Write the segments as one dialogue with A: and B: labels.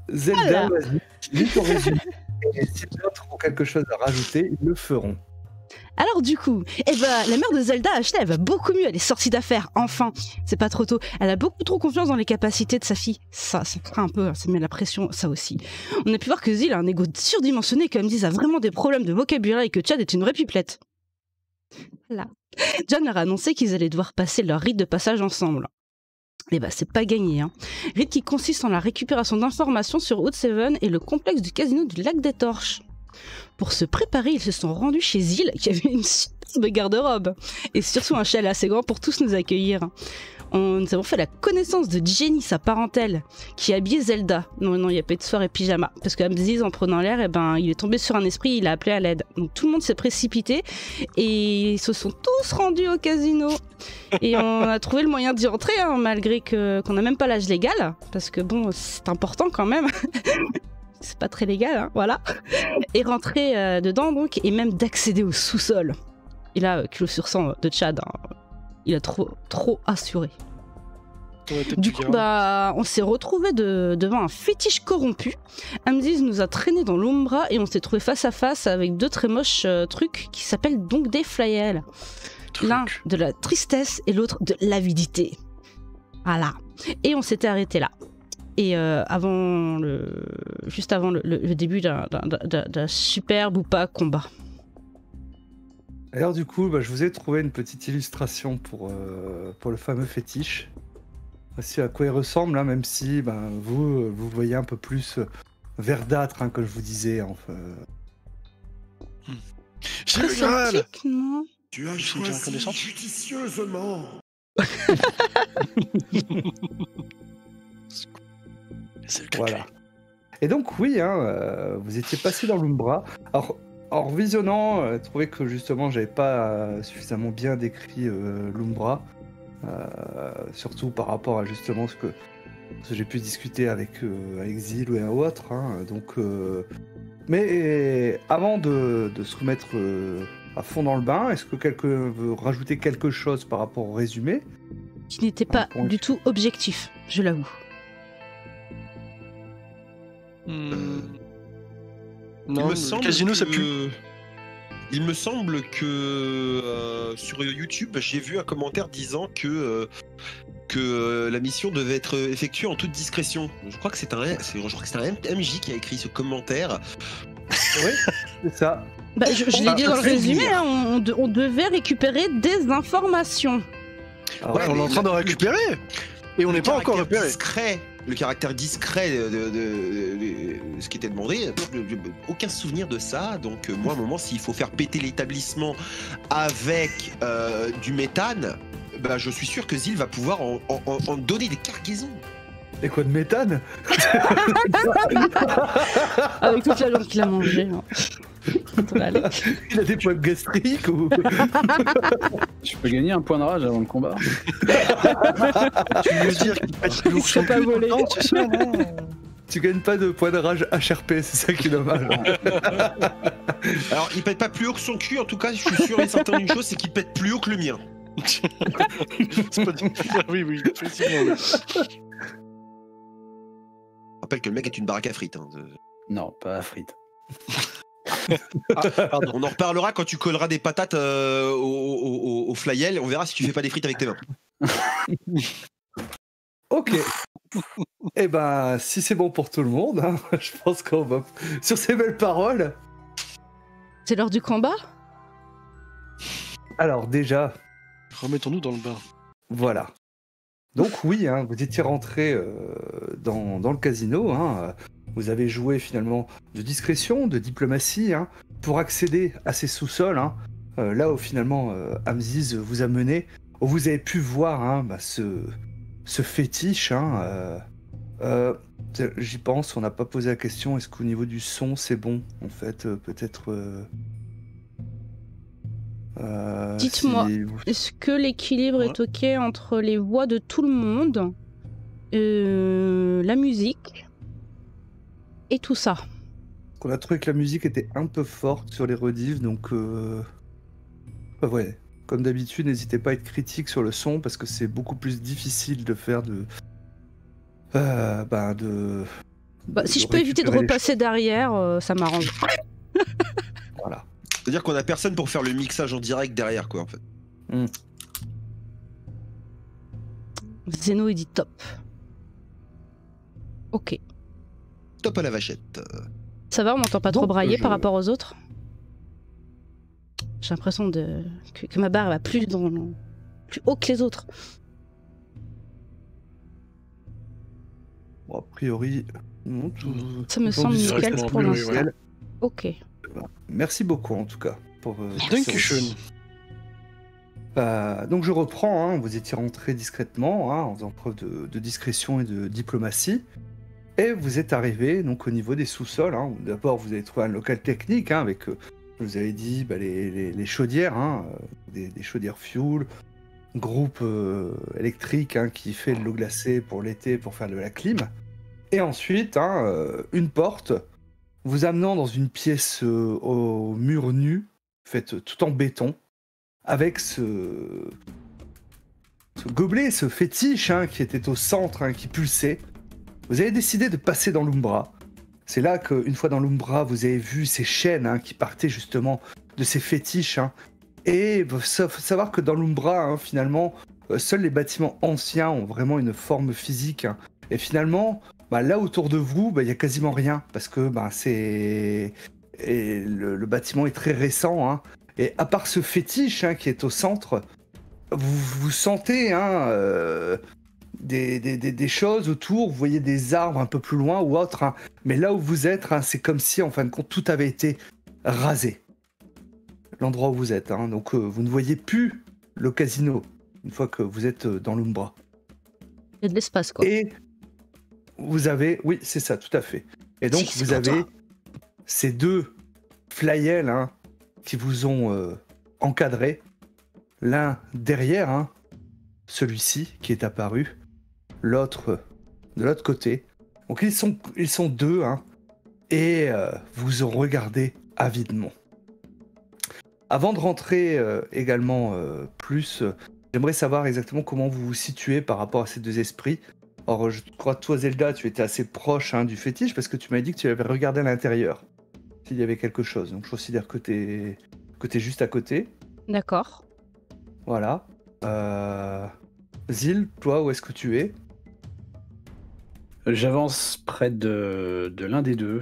A: Zelda,
B: Voilà.
A: vas-y, lis ton résumé. Et si d'autres ont quelque chose à rajouter, ils le feront.
B: Alors du coup, la mère de Zelda, Ashley, elle va beaucoup mieux, elle est sortie d'affaires, enfin, c'est pas trop tôt. Elle a beaucoup trop confiance dans les capacités de sa fille. Ça craint un peu, ça met la pression, ça aussi. On a pu voir que Zil a un ego surdimensionné, comme disent, a vraiment des problèmes de vocabulaire et que Chad est une vraie pipelette. Voilà. John leur a annoncé qu'ils allaient devoir passer leur rite de passage ensemble. Et c'est pas gagné, hein. Rite qui consiste en la récupération d'informations sur Oath7 et le complexe du casino du lac des Torches. Pour se préparer, ils se sont rendus chez Zil, qui avait une superbe garde-robe, et surtout un chalet assez grand pour tous nous accueillir. Nous avons fait la connaissance de Jenny, sa parentèle, qui habillait Zelda. Non, il n'y a pas eu de soirée pyjama, parce que Hamziz, en prenant l'air, il est tombé sur un esprit, il a appelé à l'aide. Donc tout le monde s'est précipité, et ils se sont tous rendus au casino. Et on a trouvé le moyen d'y entrer, hein, malgré qu'on n'a même pas l'âge légal, parce que bon, c'est important quand même. C'est pas très légal, hein, voilà. Et rentrer dedans, donc, et même d'accéder au sous-sol. Et là, kilo sur 100 de Chad, hein, il a trop assuré. Du coup, on s'est retrouvés devant un fétiche corrompu. Hamziz nous a traînés dans l'Umbra et on s'est trouvé face à face avec deux très moches trucs qui s'appellent donc des Flyel. L'un de la tristesse et l'autre de l'avidité. Voilà. Et on s'était arrêté là. Et juste avant le début d'un superbe ou pas combat.
A: Alors du coup, je vous ai trouvé une petite illustration pour le fameux fétiche. Voici à quoi il ressemble, hein, même si vous voyez un peu plus verdâtre, hein, comme je vous disais. Enfin.
C: J'ai le Graal.
B: Non,
C: tu as choisi judicieusement.
A: Voilà. Et donc oui, hein, vous étiez passé dans l'Umbra. Alors, en visionnant, je trouvais que justement j'avais pas suffisamment bien décrit l'Umbra, surtout par rapport à justement ce que j'ai pu discuter avec Zil et autres. Hein, donc, mais avant de se remettre à fond dans le bain, est-ce que quelqu'un veut rajouter quelque chose par rapport au résumé?
B: Qui n'était pas du tout objectif, je l'avoue.
D: Non,
E: il me semble que sur YouTube, j'ai vu un commentaire disant que la mission devait être effectuée en toute discrétion. Je crois que c'est un MJ qui a écrit ce commentaire.
A: Oui, c'est ça.
B: Je l'ai dit dans le résumé, hein, on devait récupérer des informations.
C: Ah ouais, on est en train de récupérer et on n'est pas encore repéré.
E: Le caractère discret de ce qui était demandé, aucun souvenir de ça. Donc moi, à un moment, s'il faut faire péter l'établissement avec du méthane, je suis sûr que Zil va pouvoir en donner des cargaisons.
A: Et quoi, de méthane?
B: Avec toute la viande qu'il a mangée. Hein.
A: Il a des problèmes gastriques ou...
F: Je peux gagner un point de rage avant le combat.
C: Tu veux dire qu'il pète plus lourd
B: pas volé.
A: Tu gagnes pas de points de rage HRP, c'est ça qui est dommage.
E: Alors, il pète pas plus haut que son cul, en tout cas, je suis sûr et certain d'une chose, c'est qu'il pète plus haut que le mien.
C: C'est pas oui, effectivement.
E: Je rappelle que le mec est une baraque à frites. Hein.
F: Non, pas à frites.
E: On en reparlera quand tu colleras des patates au Flyel. On verra si tu fais pas des frites avec tes mains.
A: Ok. Eh si c'est bon pour tout le monde, hein, je pense qu'on va... Sur ces belles paroles...
B: C'est l'heure du combat?
A: Alors déjà...
C: Remettons-nous dans le bain.
A: Voilà. Donc oui, hein, vous étiez rentré dans le casino. Hein, vous avez joué finalement de discrétion, de diplomatie, hein, pour accéder à ces sous-sols. Hein, là où finalement Hamziz vous a mené, où vous avez pu voir hein, ce fétiche. Hein, j'y pense, on n'a pas posé la question, est-ce qu'au niveau du son c'est bon en fait, peut-être...
B: Dites-moi, est-ce que l'équilibre est ok entre les voix de tout le monde, la musique et tout ça?
A: On a trouvé que la musique était un peu forte sur les rediffs, donc ouais, comme d'habitude, n'hésitez pas à être critique sur le son parce que c'est beaucoup plus difficile de faire
B: Bah, si je peux éviter de
A: récupérer les
B: repasser derrière, ça m'arrange.
A: choses. Voilà.
E: C'est-à-dire qu'on a personne pour faire le mixage en direct derrière, quoi, en fait.
B: Zeno, il dit top. Ok.
E: Top à la vachette.
B: Ça va, on m'entend pas trop
A: Donc,
B: brailler par rapport aux autres? J'ai l'impression que ma barre va plus haut que les autres.
A: Bon, a priori, non,
B: Ça me
A: tout
B: semble
A: du
B: nickel
A: reste
B: pour
A: en
B: l'instant.
A: nickel.
B: Ok.
A: Merci beaucoup en tout cas pour
C: Dankeschön.
A: Donc je reprends, hein, vous étiez rentré discrètement, hein, en faisant preuve de discrétion et de diplomatie, et vous êtes arrivé donc au niveau des sous-sols. Hein, où d'abord vous avez trouvé un local technique hein, avec, je vous avais dit, les chaudières, hein, des chaudières fuel, groupe électrique hein, qui fait de l'eau glacée pour l'été pour faire de la clim, et ensuite hein, une porte vous amenant dans une pièce au mur nu, faite tout en béton, avec ce gobelet, ce fétiche hein, qui était au centre, hein, qui pulsait. Vous avez décidé de passer dans l'Umbra. C'est là qu'une fois dans l'Umbra, vous avez vu ces chaînes hein, qui partaient justement de ces fétiches. Hein. Et il faut savoir que dans l'Umbra, hein, finalement, seuls les bâtiments anciens ont vraiment une forme physique. Hein. Et finalement, là autour de vous, il n'y a quasiment rien, parce que le bâtiment est très récent. Hein. Et à part ce fétiche hein, qui est au centre, vous sentez hein, des choses autour, vous voyez des arbres un peu plus loin ou autre, hein. Mais là où vous êtes, hein, c'est comme si en fin de compte tout avait été rasé. L'endroit où vous êtes, hein. Donc vous ne voyez plus le casino une fois que vous êtes dans l'Umbra.
B: Il y a de l'espace quoi.
A: Et vous avez, oui c'est ça, tout à fait. Et donc
B: Si,
A: vous avez ces deux flyels hein, qui vous ont encadré, l'un derrière, hein, celui-ci qui est apparu, l'autre de l'autre côté. Donc ils sont deux, hein, et vous en regardez avidement. Avant de rentrer également plus, j'aimerais savoir exactement comment vous vous situez par rapport à ces deux esprits. Or, je crois que toi, Zelda, tu étais assez proche hein, du fétiche parce que tu m'as dit que tu avais regardé à l'intérieur. S'il y avait quelque chose. Donc je considère que t'es juste à côté.
B: D'accord.
A: Voilà. Zil, toi, où est-ce que tu es?
F: J'avance près de l'un des deux.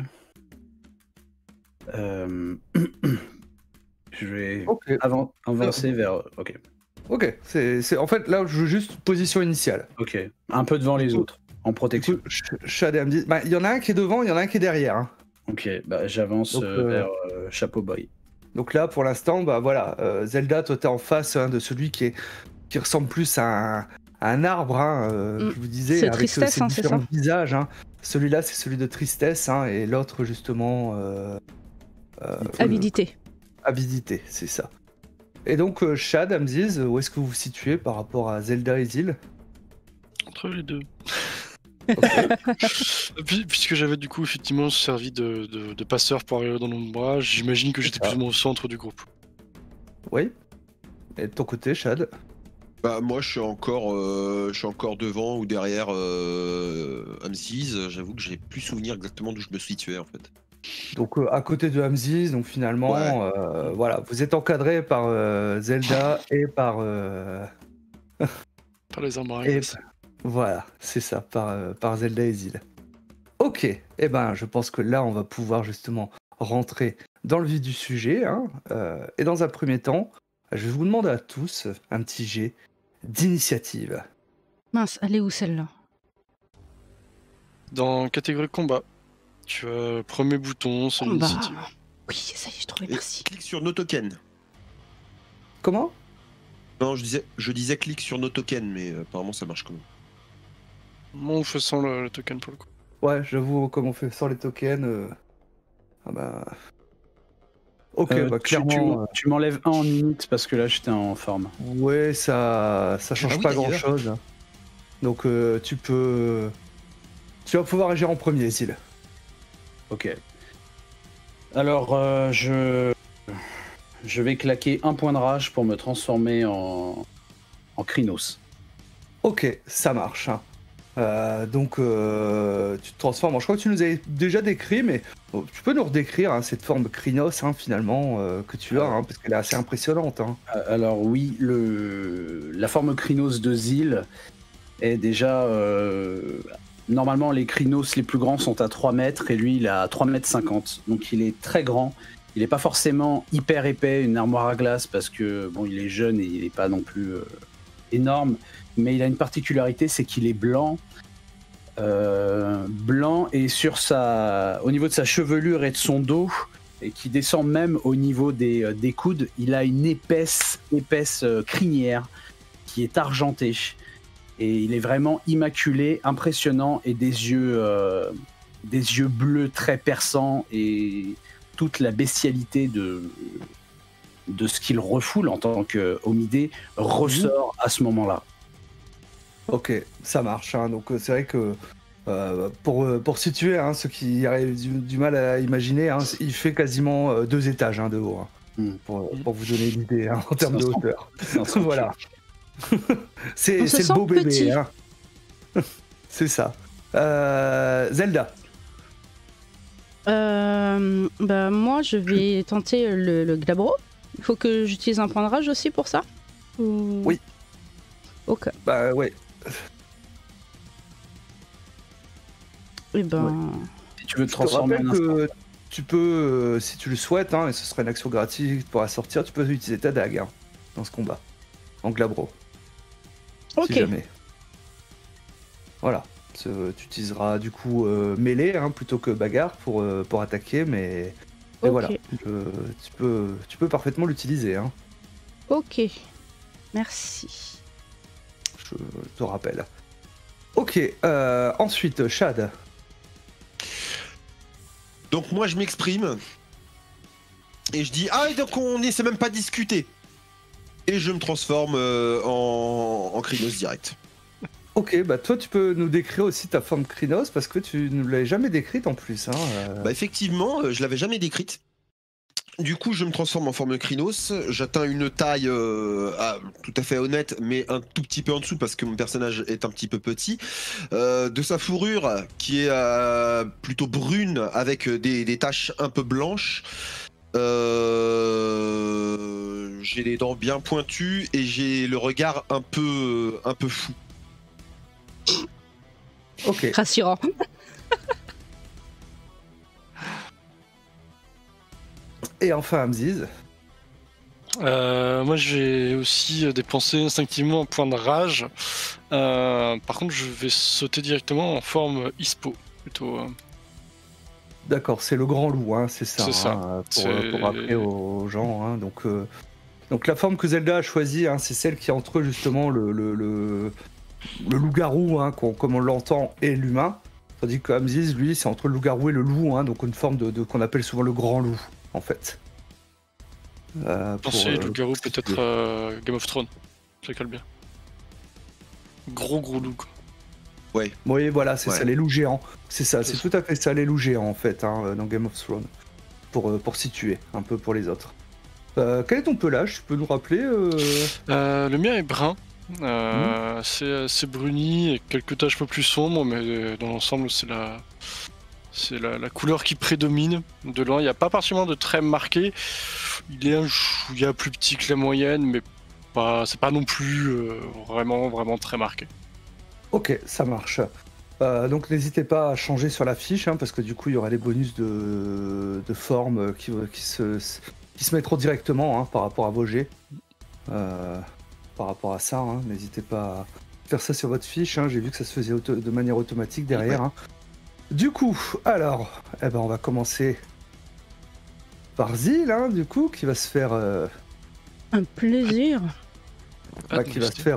F: Je vais avancer vers... Ok.
A: Ok, c'est en fait là je veux juste position initiale.
F: Ok. Un peu devant les autres, en protection.
A: Shad me dit, il y en a un qui est devant, il y en a un qui est derrière. Hein.
F: Ok, j'avance
A: Donc,
F: vers Chapeau Boy.
A: Donc là pour l'instant, voilà, Zelda, toi t'es en face hein, de celui qui ressemble plus à un arbre, hein, je vous disais,
B: c'est
A: avec
B: Tristesse,
A: ses
B: hein, c'est
A: différents
B: ça
A: visages. Hein. Celui-là c'est celui de Tristesse, hein, et l'autre justement...
B: Avidité.
A: Avidité, c'est ça. Et donc, Shad, Amziz, où est-ce que vous vous situez par rapport à Zelda et Zil?
C: Entre les deux.
A: Okay.
C: Puisque j'avais du coup effectivement servi de passeur pour arriver dans l'Umbra, j'imagine que j'étais plus ou moins au centre du groupe.
A: Oui. Et de ton côté, Shad?
E: Moi, je suis encore devant ou derrière Amziz. J'avoue que j'ai plus souvenir exactement d'où je me situais en fait.
A: Donc à côté de Amziz, donc finalement,
E: ouais.
A: Voilà, vous êtes encadré par Zelda et par...
C: Par les arbres.
A: Voilà, c'est ça, par Zelda et Zil. Ok, et je pense que là, on va pouvoir justement rentrer dans le vif du sujet. Hein, et dans un premier temps, je vais vous demander à tous un petit jet d'initiative.
B: Mince, elle est où celle-là?
C: Dans catégorie combat, tu as premier bouton, c'est l'initiative.
B: Oui, ça y est, je trouvais, merci.
E: Clique sur nos tokens.
A: Comment?
E: Non, je disais clique sur nos tokens, mais apparemment ça marche quand même.
C: Moi, on fait sans le token pour le coup.
A: Ouais, j'avoue, comme on fait sans les tokens... Ok, clairement...
F: Tu m'enlèves un en minute parce que là j'étais en forme.
A: Ouais, ça change pas grand-chose. Donc tu vas pouvoir agir en premier, Zil.
F: Ok. Alors, je vais claquer un point de rage pour me transformer en Krynos.
A: Ok, ça marche. Hein. Donc tu te transformes. Je crois que tu nous avais déjà décrit, mais tu peux nous redécrire hein, cette forme Krynos finalement que tu as, parce qu'elle est assez impressionnante. Hein.
F: Alors oui, la forme Krynos de Zil est déjà... Normalement, les Krynos les plus grands sont à 3 mètres et lui, il est à 3 mètres 50. Donc il est très grand. Il n'est pas forcément hyper épais, une armoire à glace, parce que bon, il est jeune et il n'est pas non plus énorme. Mais il a une particularité, c'est qu'il est blanc. Blanc et au niveau de sa chevelure et de son dos, et qui descend même au niveau des coudes, il a une épaisse crinière qui est argentée. Et il est vraiment immaculé, impressionnant, et des yeux bleus très perçants, et toute la bestialité de ce qu'il refoule en tant qu'homidé ressort à ce moment-là.
A: Ok, ça marche. Hein. Donc c'est vrai que pour situer ceux qui avaient du mal à imaginer, il fait quasiment 2 étages de haut, pour vous donner l'idée en termes de hauteur. Voilà. c'est le beau bébé. C'est ça. Zelda.
B: Moi, je vais tenter le glabro. Il faut que j'utilise un point de rage aussi pour ça ou...
A: Oui.
B: Ok.
A: Bah ouais.
B: Et ben...
A: Ouais.
F: Si tu veux te transformer en instant.
A: Tu peux, si tu le souhaites, et ce serait une action gratuite pour la sortir, tu peux utiliser ta dague dans ce combat. En glabro.
B: Ok.
A: Si jamais. Voilà. Tu utiliseras du coup mêlée plutôt que bagarre pour attaquer, mais voilà. Tu peux parfaitement l'utiliser.
B: Ok. Merci.
A: Je te rappelle. Ok. Ensuite, Chad.
E: Donc moi je m'exprime et je dis donc on n'essaie même pas de discuter. Et je me transforme en Krynos direct.
A: Ok, bah toi tu peux nous décrire aussi ta forme Krynos parce que tu ne l'avais jamais décrite en plus.
E: Bah effectivement, je l'avais jamais décrite. Du coup, je me transforme en forme Krynos. J'atteins une taille tout à fait honnête, mais un tout petit peu en dessous parce que mon personnage est un petit peu petit. De sa fourrure, qui est plutôt brune avec des taches un peu blanches. J'ai les dents bien pointues et j'ai le regard un peu fou.
B: Ok. Rassurant.
A: Et enfin, Hamziz.
C: Moi, j'ai aussi dépensé instinctivement un point de rage. Par contre, je vais sauter directement en forme Ispo, plutôt.
A: D'accord, c'est le grand loup, c'est ça.
C: C'est ça.
A: Pour rappeler aux gens. Donc la forme que Zelda a choisie, c'est celle qui est entre justement le loup-garou, comme on l'entend, et l'humain. Tandis que Hamziz, lui, c'est entre le loup-garou et le loup, donc une forme de qu'on appelle souvent le grand loup, en fait.
C: Pensez loup-garou, peut-être Game of Thrones, ça colle bien. Gros loup, quoi.
E: Ouais.
A: Oui, voilà, c'est ça, les loups géants. C'est ça, c'est tout à fait ça, les loups géants, en fait, dans Game of Thrones. Pour situer, un peu pour les autres. Quel est ton pelage? Tu peux nous rappeler
C: Le mien est brun. C'est bruni et quelques taches un peu plus sombres, mais dans l'ensemble, c'est la couleur qui prédomine. De loin, il n'y a pas particulièrement de traits marqués. Il est un chouïa plus petit que la moyenne, mais c'est pas non plus vraiment très marqué.
A: Ok, ça marche. Donc n'hésitez pas à changer sur la fiche, parce que du coup il y aura des bonus de forme qui se mettront directement par rapport à vos jets. Par rapport à ça, n'hésitez pas à faire ça sur votre fiche. J'ai vu que ça se faisait de manière automatique derrière. Ouais. Du coup, alors, on va commencer par Zil, du coup, qui va se faire...
B: Un plaisir.
A: Qui va se faire...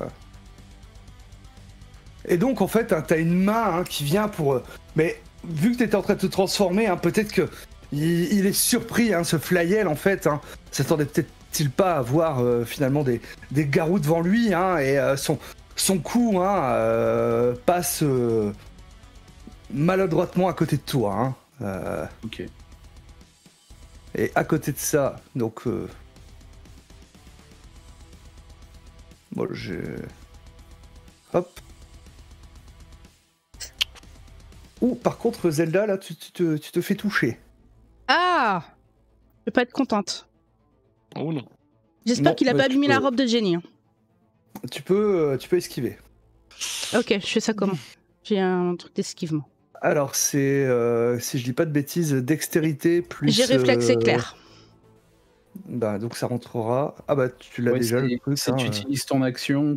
A: Et donc, en fait, t'as une main qui vient pour... Mais vu que t'étais en train de te transformer, peut-être que il est surpris, ce Flyel, en fait. S'attendait peut-être pas à voir finalement des garous devant lui, et son cou passe maladroitement à côté de toi.
F: Ok.
A: Et à côté de ça, donc... Bon, Hop. Ou par contre, Zelda, là, tu te fais toucher.
B: Ah, je vais pas être contente.
C: Oh non.
B: J'espère
A: Non,
B: qu'il a
A: bah,
B: pas
A: tu
B: abîmé
A: peux-
B: la robe de Jenny. Hein.
A: Tu peux esquiver.
B: Ok, je fais ça comment? J'ai un truc d'esquivement.
A: Alors, c'est, si je dis pas de bêtises, dextérité plus...
B: J'ai réflexe éclair.
A: Bah, donc ça rentrera... Ah bah, tu l'as
F: Ouais,
A: déjà, le truc.
F: tu utilises ton action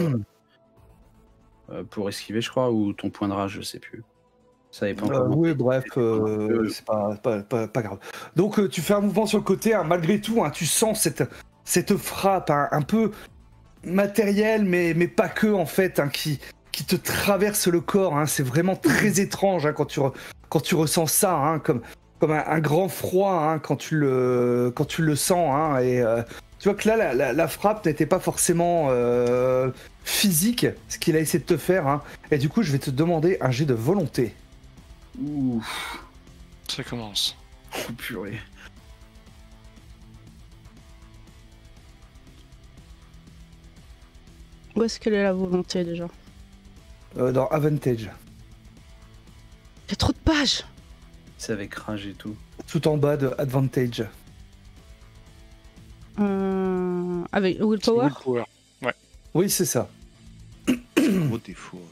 F: pour esquiver, je crois, ou ton point de rage, je sais plus. Ça dépend comment.
A: Oui, bref, c'est pas grave. Donc, tu fais un mouvement sur le côté, hein, malgré tout, hein, tu sens cette frappe hein, un peu matérielle, mais pas que, en fait, hein, qui te traverse le corps. Hein, c'est vraiment très étrange hein, quand tu ressens ça, hein, comme un grand froid hein, quand tu le sens. Hein, et tu vois que là, la frappe n'était pas forcément physique, ce qu'il a essayé de te faire. Hein, et du coup, je vais te demander un jet de volonté.
F: Ouh,
C: Ça commence.
F: purée.
B: Où est-ce qu'elle est la volonté déjà?
A: Dans Advantage.
B: Il y a trop de pages.
F: C'est avec rage et tout.
A: Tout en bas de Advantage.
B: Avec Willpower?
C: Willpower.
A: Oui, c'est ça.
E: Gros défaut.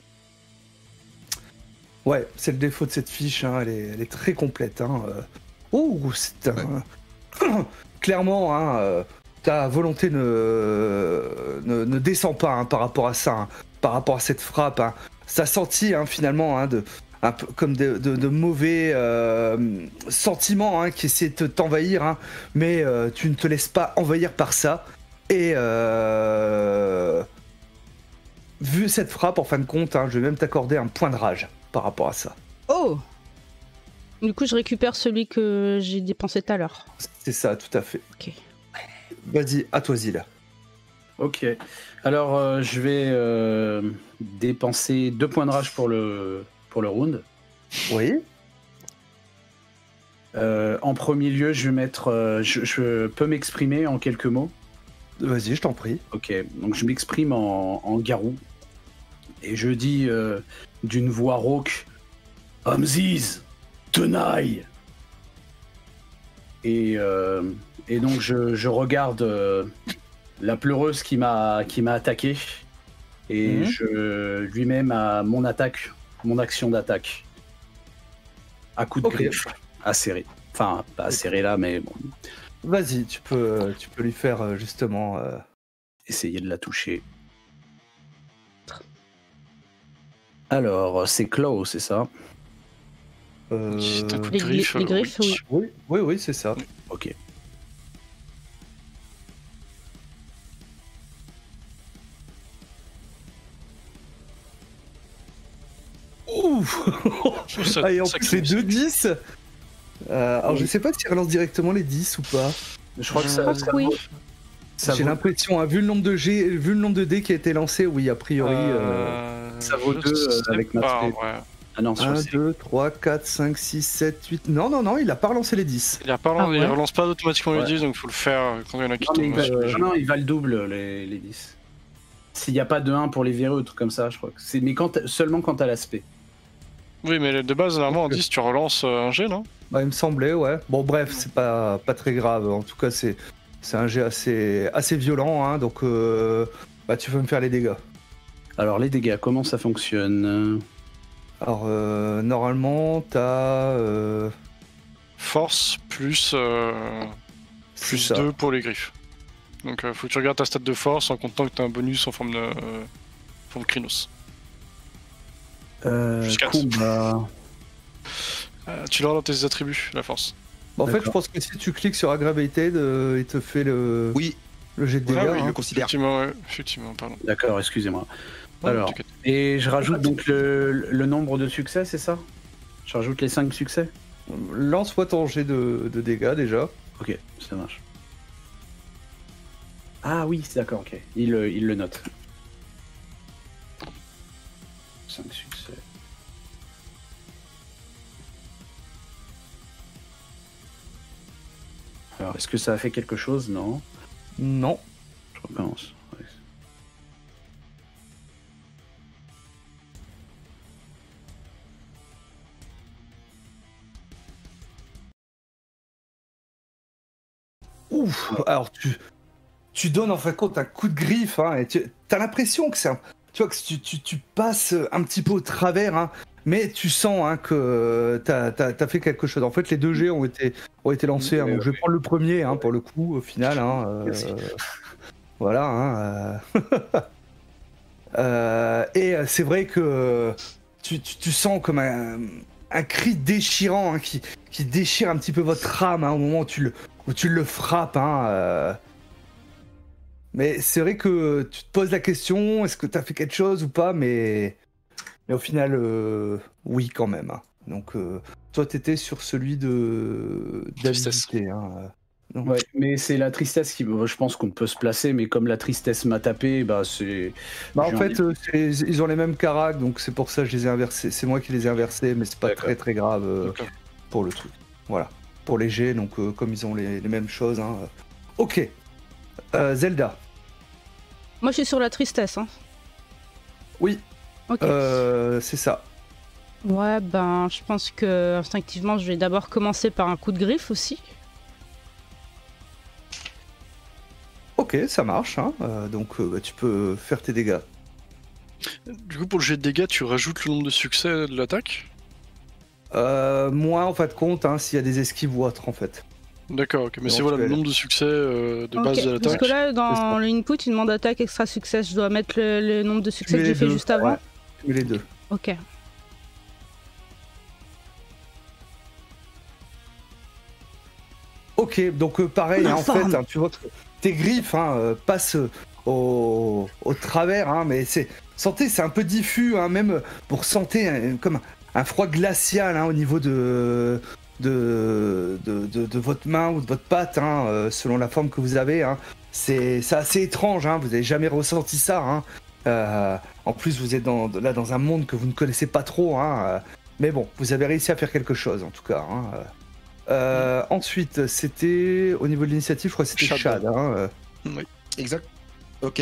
A: Ouais, c'est le défaut de cette fiche. Hein, elle est très complète. Hein. Oh, c'est un... Clairement, hein, ta volonté ne descend pas hein, par rapport à ça, hein, par rapport à cette frappe. Hein. Ça sentit hein, finalement hein, un peu comme de mauvais sentiments hein, qui essaient de t'envahir, hein, mais tu ne te laisses pas envahir par ça. Et vu cette frappe, en fin de compte, hein, je vais même t'accorder un point de rage par rapport à ça.
B: Oh! Du coup, je récupère celui que j'ai dépensé tout à l'heure.
A: C'est ça, tout à fait.
B: Ok.
A: Vas-y, à toi, Zil.
F: Ok. Alors, je vais dépenser 2 points de rage pour le round.
A: Oui.
F: En premier lieu, je vais mettre. Je peux m'exprimer en quelques mots.
A: Vas-y, je t'en prie.
F: Ok. Donc, je m'exprime en garou. Et je dis d'une voix rauque Hamziz, tenaille. Et donc, je regarde la pleureuse qui m'a attaqué. Et je lui mets mon action d'attaque. À coup de griffe, acéré. Enfin, pas acéré là, mais bon.
A: Vas-y, tu peux lui faire justement...
F: Essayer de la toucher. Alors, c'est Claw, c'est ça?
C: C'est un coup de
B: Les
C: griffe.
B: griffes, oui.
A: Oui, c'est ça.
F: Ok.
A: Ouf.
C: Ça-
A: Ah, et en
C: ça
A: plus, les
C: commence.
A: 2 10. Alors, je sais pas si relance directement les 10 ou pas.
F: Je crois que
B: Je
F: ça,
B: crois que oui.
A: J'ai l'impression, hein, vu le nombre de dés qui a été lancé, oui, a priori...
F: ça vaut
C: je
F: 2
C: sais
F: avec notre
C: pas,
F: fait.
C: ouais.
F: Ah non, sur
A: 1,
F: le
A: 2, 3, 4, 5, 6, 7, 8... Non, il a pas relancé les 10.
C: Il
B: ouais.
C: relance pas automatiquement
F: Ouais.
C: les 10, donc il faut le faire quand il y en a qui
F: Non, mais
C: tombent.
F: il va le double, les 10. S'il n'y a pas de 1 pour les verrouilles ou trucs comme ça, je crois que c'est. Mais seulement quand t'as l'aspect.
C: Oui, mais de base, normalement, en 10, tu relances un jet, non?
A: Bah, il me semblait, ouais. Bon, bref, c'est pas très grave. En tout cas, c'est un jet assez violent, hein, donc bah, tu peux me faire les dégâts.
F: Alors, les dégâts, comment ça fonctionne?
A: Alors, normalement, t'as...
C: Force plus
A: c'est ça.
C: 2 pour les griffes. Donc, faut que tu regardes ta stat de force en comptant que t'as un bonus en forme de Krynos. Jusqu'à-
F: Combat.
C: Tu l'auras dans tes attributs, la force.
A: En fait, je
F: D'accord.
A: pense que si tu cliques sur Aggravated, il te fait le
E: Oui,
A: jet de
C: Ouais,
A: dégâts.
E: oui, je
A: hein.
E: le considère.
C: Effectivement, pardon.
F: D'accord, excusez-moi.
C: Ouais,
F: Alors,
C: t'inquiète.
F: et je rajoute donc le nombre de succès, c'est ça? Je rajoute les 5 succès?
A: Lance-moi ton jet de dégâts, déjà.
F: Ok, ça marche. Ah oui, c'est d'accord, ok. Il le note. 5 succès. Alors, est-ce que ça a fait quelque chose? Non.
A: Non.
F: Je recommence. Ouais.
A: Ouf. Alors tu donnes en fin de compte un coup de griffe, hein, et t'as l'impression que tu vois que tu passes un petit peu au travers, hein, mais tu sens, hein, que t'as fait quelque chose. En fait, les 2 jets ont été lancés. Hein, donc je vais prendre le premier, hein, pour le coup, au final. Hein, voilà. Hein, et c'est vrai que tu sens comme un cri déchirant, hein, qui déchire un petit peu votre âme, hein, au moment où tu le frappes. Hein, mais c'est vrai que tu te poses la question, est-ce que tu as fait quelque chose ou pas, mais au final, oui quand même. Hein. Donc toi, tu étais sur celui d'avidité. Hein.
F: Ouais, mais c'est la tristesse qui, je pense qu'on peut se placer, mais comme la tristesse m'a tapé, bah c'est.
A: En fait, ils ont les mêmes caracs, donc c'est pour ça que je les ai inversés. C'est moi qui les ai inversés, mais c'est pas très grave pour le truc. Voilà, pour les G, donc comme ils ont les mêmes choses. Hein. Ok, Zelda.
B: Moi, je suis sur la tristesse. Hein.
A: Oui,
B: Ok.
A: c'est ça.
B: Ouais, ben, je pense que instinctivement, je vais d'abord commencer par un coup de griffe aussi.
A: Ok, ça marche. Hein. Donc, tu peux faire tes dégâts.
C: Du coup, pour le jet de dégâts, tu rajoutes le nombre de succès de l'attaque?
A: Moins, en fin de compte, hein, s'il y a des esquives ou autres, en fait.
C: D'accord, ok. Mais c'est voilà le nombre de succès de base de l'attaque.
B: Parce que là, dans l'input, il demande attaque extra succès. Je dois mettre le nombre de succès que j'ai fait juste avant.
A: Ouais, tu mets les 2.
B: Ok.
A: Ok, donc pareil, hein, en fait, hein, tu vois que tes griffes, hein, passent au travers, hein, mais sentez, c'est un peu diffus, hein, même pour sentir comme un froid glacial, hein, au niveau de votre main ou de votre patte, hein, selon la forme que vous avez. Hein. C'est assez étrange, hein, vous n'avez jamais ressenti ça. Hein. En plus, vous êtes là dans un monde que vous ne connaissez pas trop, hein, mais bon, vous avez réussi à faire quelque chose en tout cas. Hein. Ensuite, c'était au niveau de l'initiative, je crois que c'était Chad. Hein.
E: Oui, exact. Ok.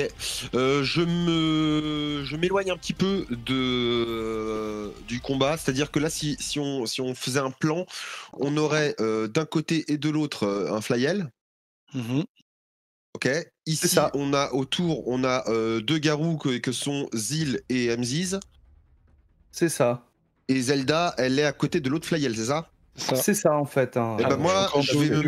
E: Je m'éloigne un petit peu du combat, c'est-à-dire que là, si on faisait un plan, on aurait d'un côté et de l'autre un flyel. Ok. Ici, on a autour, on a 2 garous que sont Zil et Mziz.
A: C'est ça.
E: Et Zelda, elle est à côté de l'autre flyel, c'est ça?
A: C'est ça en fait. Hein.
E: Et ben moi, je vais me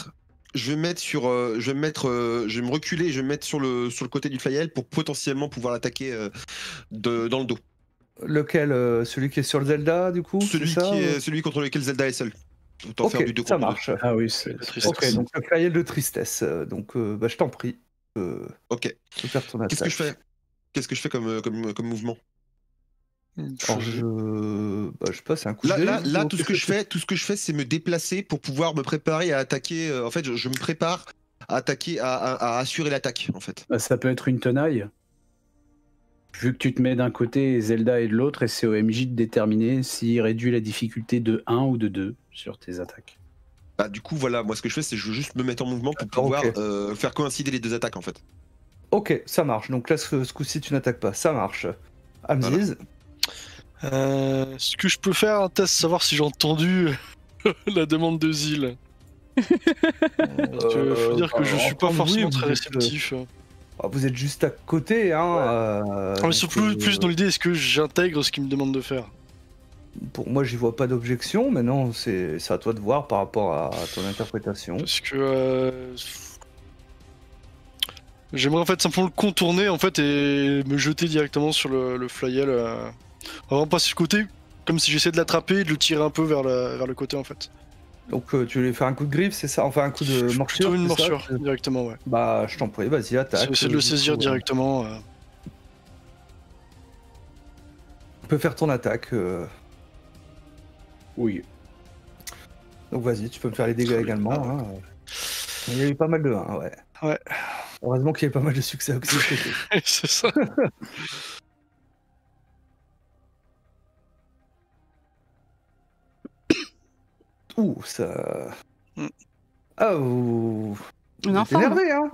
E: reculer, je vais me mettre sur le côté du flyel pour potentiellement pouvoir l'attaquer dans le dos.
A: Lequel, celui qui est sur le Zelda du coup?
E: Celui contre lequel Zelda est seul. Autant faire du 2
A: ça marche.
F: Ah oui, c'est
A: ok, donc le flyel de tristesse. Donc je t'en prie.
E: Ok.
A: Tu peux faire ton attaque.
E: Qu'est-ce que je fais comme mouvement?
A: Alors, je sais pas, c'est un coup de
E: là, tout ce que je fais, c'est me déplacer pour pouvoir me préparer à attaquer. En fait, je me prépare à attaquer, à assurer l'attaque, en fait.
F: Bah, ça peut être une tenaille. Vu que tu te mets d'un côté et Zelda est de l'autre, et c'est au MJ de déterminer s'il réduit la difficulté de 1 ou de 2 sur tes attaques.
E: Bah, du coup, voilà, moi ce que je fais, c'est je veux juste me mettre en mouvement pour pouvoir faire coïncider les 2 attaques, en fait.
A: Ok, ça marche. Donc là, ce coup-ci, tu n'attaques pas. Ça marche. Amziz.
C: Est-ce que je peux faire un test, savoir si j'ai entendu la demande de Zil? Faut dire que je suis pas forcément très réceptif.
A: Vous êtes juste à côté, hein.
C: Mais surtout plus dans l'idée, est-ce que j'intègre ce qu'il me demande de faire?
A: Pour moi, j'y vois pas d'objection, mais non, c'est à toi de voir par rapport à ton interprétation.
C: Parce que j'aimerais en fait simplement le contourner en fait et me jeter directement sur le flyel. Vraiment passer le côté, comme si j'essayais de l'attraper et de le tirer un peu vers le côté en fait.
A: Donc tu voulais faire un coup de griffe, c'est ça? Enfin un coup de morsure?
C: Plutôt une morsure, directement, ouais.
A: Bah je t'en prie, vas-y, attaque.
C: C'est de le saisir directement.
A: Tu peux faire ton attaque.
F: Oui.
A: Donc vas-y, tu peux me faire les dégâts également. Hein. Il y a eu pas mal de 1, ouais.
C: Ouais.
A: Heureusement qu'il y a eu pas mal de succès aussi.
C: C'est ça.
A: Ouh, ça... Ah, vous...
B: Un enfant.
A: énervé, hein.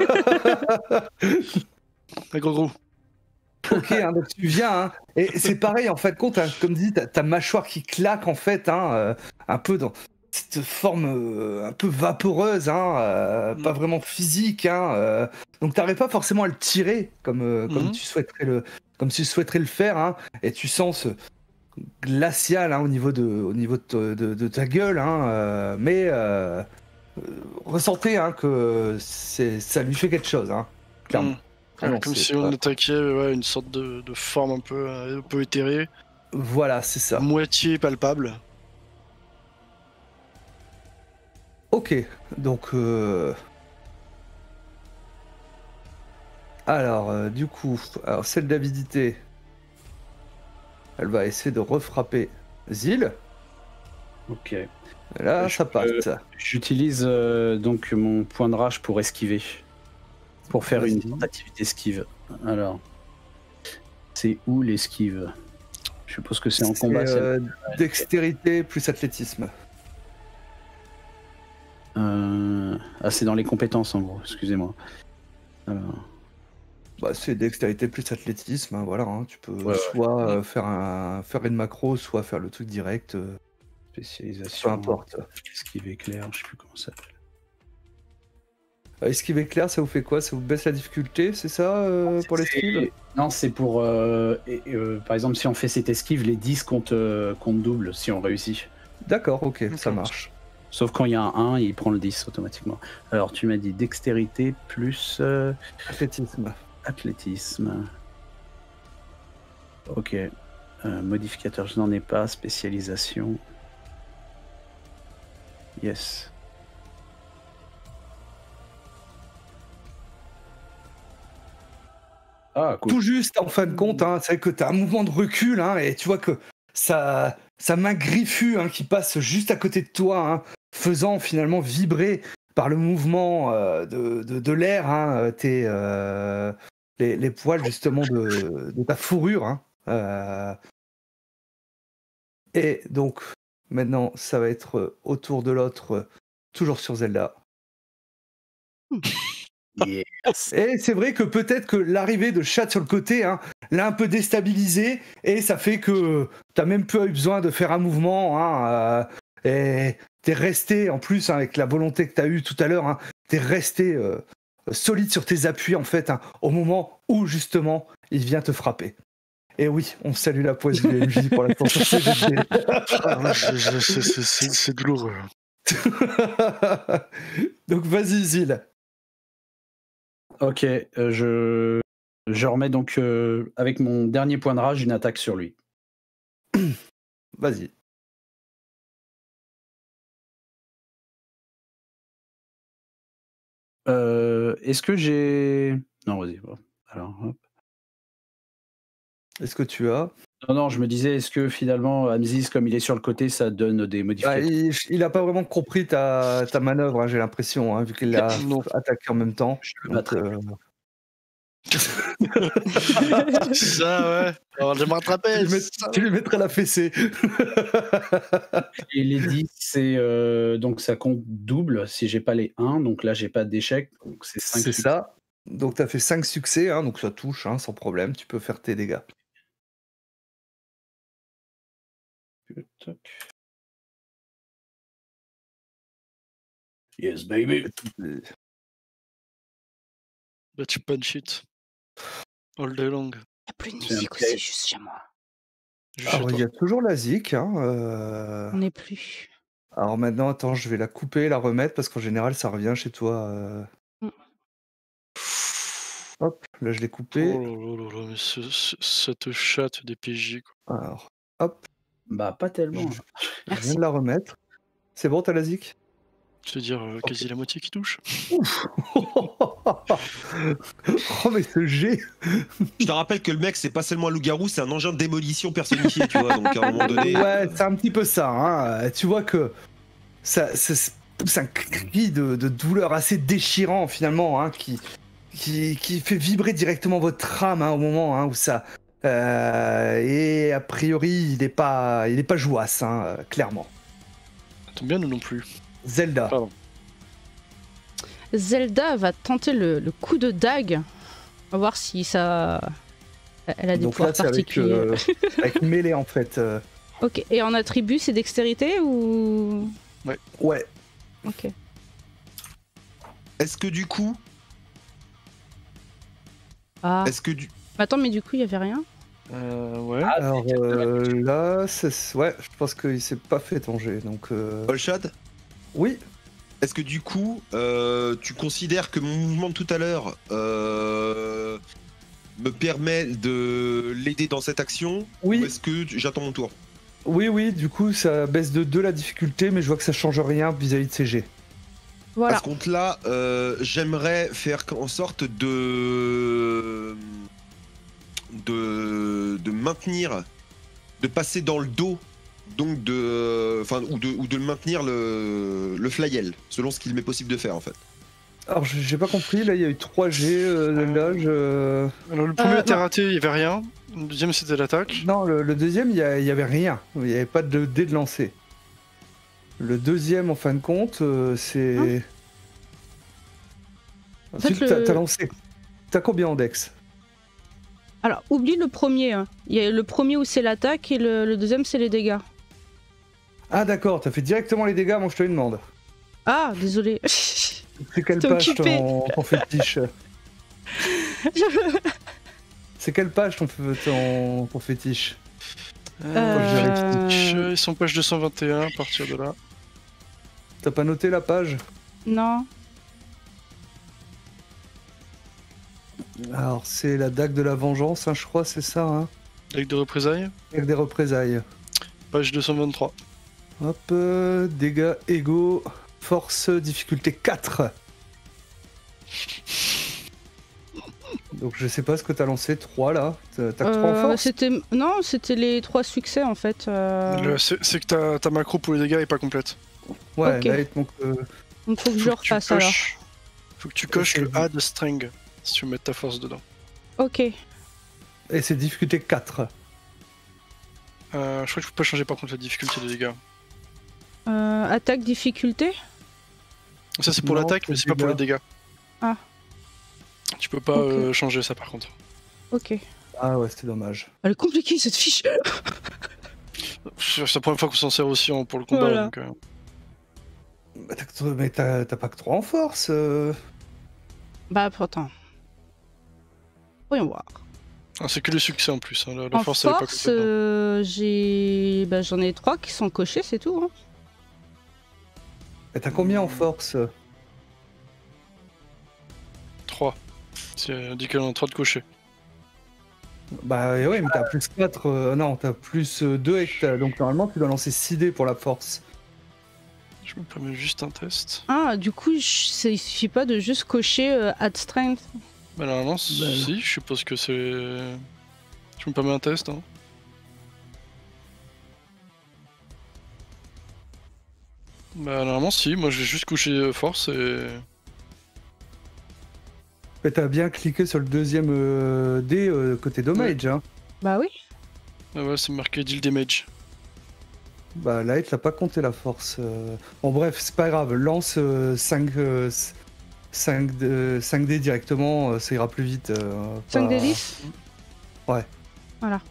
C: Un gros.
A: Ok, hein, donc tu viens, hein, et c'est pareil en fait, compte, hein, comme dit, ta mâchoire qui claque en fait, hein, un peu cette forme un peu vaporeuse, hein, pas vraiment physique, hein, donc t'arrives pas forcément à le tirer comme tu souhaiterais le faire, hein, et tu sens ce glacial, hein, au niveau de ta gueule, hein, mais ressentez, hein, que ça lui fait quelque chose, hein, clairement.
C: Ouais, comme si on attaquait une sorte de forme un peu éthérée.
A: Voilà, c'est ça.
C: Moitié palpable.
A: Ok, donc alors du coup, celle d'avidité, elle va essayer de refrapper Zil.
F: Ok.
A: Là, ça passe.
F: J'utilise donc mon point de rage pour esquiver. Pour faire
A: Vas-y.
F: une tentative d'esquive. Alors, c'est où l'esquive? Je suppose que c'est en combat.
A: Dextérité plus athlétisme.
F: Ah, c'est dans les compétences en gros, excusez-moi. Alors,
A: Bah, c'est dextérité plus athlétisme, hein, voilà, hein, tu peux
F: Ouais,
A: soit faire une macro, soit faire le truc direct, peu
F: spécialisation.
A: importe.
F: Esquive éclair, je sais plus comment ça s'appelle.
A: Esquive éclair, ça vous fait quoi? Ça vous baisse la difficulté, c'est ça, pour l'esquive?
F: Non, c'est pour. Par exemple, si on fait cette esquive, les 10 comptent double si on réussit.
A: D'accord, ok, ça marche.
F: Sauf quand il y a un 1, il prend le 10 automatiquement. Alors, tu m'as dit dextérité plus.
A: Athlétisme.
F: Athlétisme. Ok. Modificateur, je n'en ai pas. Spécialisation. Yes. Ah, cool.
A: Tout juste, en fin de compte, hein, c'est vrai que tu as un mouvement de recul, hein, et tu vois que sa main griffue, hein, qui passe juste à côté de toi, hein, faisant finalement vibrer par le mouvement de l'air, hein, les poils justement de ta fourrure. Hein, et donc, maintenant, ça va être au tour de l'autre, toujours sur Zelda.
F: Yes.
A: Et c'est vrai que peut-être que l'arrivée de Chat sur le côté, hein, l'a un peu déstabilisé, et ça fait que t'as même plus eu besoin de faire un mouvement, hein, et t'es resté, en plus, hein, avec la volonté que t'as eue tout à l'heure, hein, t'es resté solide sur tes appuis, en fait, hein, au moment où, justement, il vient te frapper. Et oui, on salue la poisse du MJ pour la sur CGG.
C: C'est douloureux.
A: Donc vas-y, Zil.
F: Ok, je remets donc avec mon dernier point de rage une attaque sur lui.
A: Vas-y.
F: Est-ce que j'ai... Non, vas-y. Bon. Alors, hop.
A: Est-ce que tu as...
F: Non, je me disais, est-ce que finalement, Hamziz, comme il est sur le côté, ça donne des modifications?
A: Il n'a pas vraiment compris ta manœuvre, hein, j'ai l'impression, hein, vu qu'il l'a attaqué en même temps.
C: Ça, ouais. Alors, je vais me rattraper.
A: Tu lui mettras la fessée.
F: Et les 10, c'est donc ça compte double si j'ai pas les 1. Donc là, j'ai pas d'échec. Donc c'est 5.
A: C'est ça. Donc tu as fait 5 succès, hein, donc ça touche, hein, sans problème. Tu peux faire tes dégâts.
F: Yes, baby.
C: Bah, tu punch it. All day long.
B: Il n'y a plus de musique aussi, juste chez moi.
A: Alors, il y a toujours la zik. Hein,
B: On n'est plus.
A: Alors maintenant, attends, je vais la couper, la remettre, parce qu'en général, ça revient chez toi. Hop, là, je l'ai coupé.
C: Oh là là, mais cette chatte des PJ, quoi.
A: Alors, hop.
F: Bah, pas tellement.
A: Je viens de la remettre. C'est bon, t'as la zik?
C: C'est-à-dire quasi la moitié qui touche.
A: Ouf. Oh, mais ce jet.
E: Je te rappelle que le mec, c'est pas seulement un loup-garou, c'est un engin de démolition personnifié, tu vois. Donc à un moment donné.
A: Ouais, c'est un petit peu ça. Hein. Tu vois que c'est un cri de douleur assez déchirant, finalement, hein, qui fait vibrer directement votre âme, hein, au moment, hein, où ça. Et a priori, il n'est pas jouasse, hein, clairement.
C: Ça tombe bien, nous non plus.
A: Zelda.
C: Pardon.
B: Zelda va tenter le coup de dague. On va voir si ça. Elle a des
A: Donc
B: pouvoirs
A: là, c'est
B: particuliers.
A: avec mêlée, en fait.
B: Ok, et en attribut, c'est dextérité ou.
A: Ouais.
B: Ok.
E: Est-ce que du coup,
B: Ah. Attends, mais du coup, il y avait rien.
C: Ouais.
A: Alors là, ouais, je pense qu'il s'est pas fait tanger. Donc,
E: Olshad,
A: oui.
E: est-ce que du coup, tu considères que mon mouvement de tout à l'heure me permet de l'aider dans cette action?
A: Oui.
E: Ou est-ce que j'attends mon tour?
A: Oui, du coup, ça baisse de 2 la difficulté, mais je vois que ça change rien vis-à-vis de CG.
B: Voilà.
E: À ce compte-là, j'aimerais faire en sorte de maintenir, de passer dans le dos, donc ou de le maintenir le flyel, selon ce qu'il m'est possible de faire en fait.
A: Alors, j'ai pas compris, là, il y a eu 3 G, là,
C: Alors le premier était
B: non.
C: raté, il y avait rien. Le deuxième c'était l'attaque.
A: Non, le deuxième, il y avait rien. Il n'y avait pas de dé de lancer. Le deuxième, en fin de compte, c'est...
B: En fait,
A: T'as lancé. T'as combien en dex?
B: Alors, oublie le premier. Hein. Il y a le premier où c'est l'attaque et le deuxième, c'est les dégâts.
A: Ah d'accord, t'as fait directement les dégâts, moi je te les demande.
B: Ah, désolé.
A: C'est quelle
B: T'es
A: page
B: occupé.
A: ton fétiche? C'est quelle page ton fétiche?
C: Ils sont page 221 à partir de là.
A: T'as pas noté la page?
B: Non.
A: Alors c'est la dague de la vengeance, hein, je crois, c'est ça, hein?
C: Avec des représailles.
A: Avec des représailles.
C: Page 223.
A: Hop, dégâts égaux, force, difficulté 4. Donc je sais pas ce que t'as lancé, 3 là. T'as 3 en force?
B: Non, c'était les 3 succès en fait.
C: C'est que ta macro pour les dégâts est pas complète.
A: Ouais,
B: Ok.
A: là il te manque...
B: Donc faut que je le refasse alors.
C: Faut que tu coches le A de Strength si tu veux mettre ta force dedans.
B: Ok.
A: Et c'est difficulté 4.
C: Je crois que je peux pas changer par contre la difficulté des dégâts.
B: Attaque difficulté.
C: Ça c'est pour
A: Non,
C: l'attaque mais c'est pas pour les dégâts.
B: Ah.
C: Tu peux pas
B: Ok.
C: changer ça par contre.
B: Ok.
A: Ah ouais, c'était dommage.
B: Elle est compliquée cette fiche.
C: C'est la première fois qu'on s'en sert aussi pour le combat.
B: Voilà.
C: Donc,
A: Mais t'as pas que 3 en force.
B: Bah attends. Voyons voir.
C: Ah, c'est que les succès en plus. Hein. La
B: En
C: force elle est pas
B: force,
C: complète.
B: j'en ai 3 qui sont cochés, c'est tout. Hein.
A: Et t'as combien en force?
C: 3. C'est dit qu'elle en a 3 de cocher.
A: Bah ouais, mais t'as plus 4. Non, t'as plus 2 hectares. Donc normalement, tu dois lancer 6 dés pour la force.
C: Je me permets juste un test.
B: Ah, du coup, il suffit pas de juste cocher Add Strength.
C: Bah normalement, si, je suppose que c'est... Je me permets un test. Hein. Bah normalement, si, moi j'ai juste couché force et...
A: Mais t'as bien cliqué sur le deuxième dé côté damage, hein.
B: Bah oui.
C: Ah ouais, c'est marqué deal damage.
A: Bah là, il te l'a pas compté la force. Bon bref, c'est pas grave. Lance 5 dés directement, ça ira plus vite.
B: 5 des 10.
A: Ouais.
B: Voilà.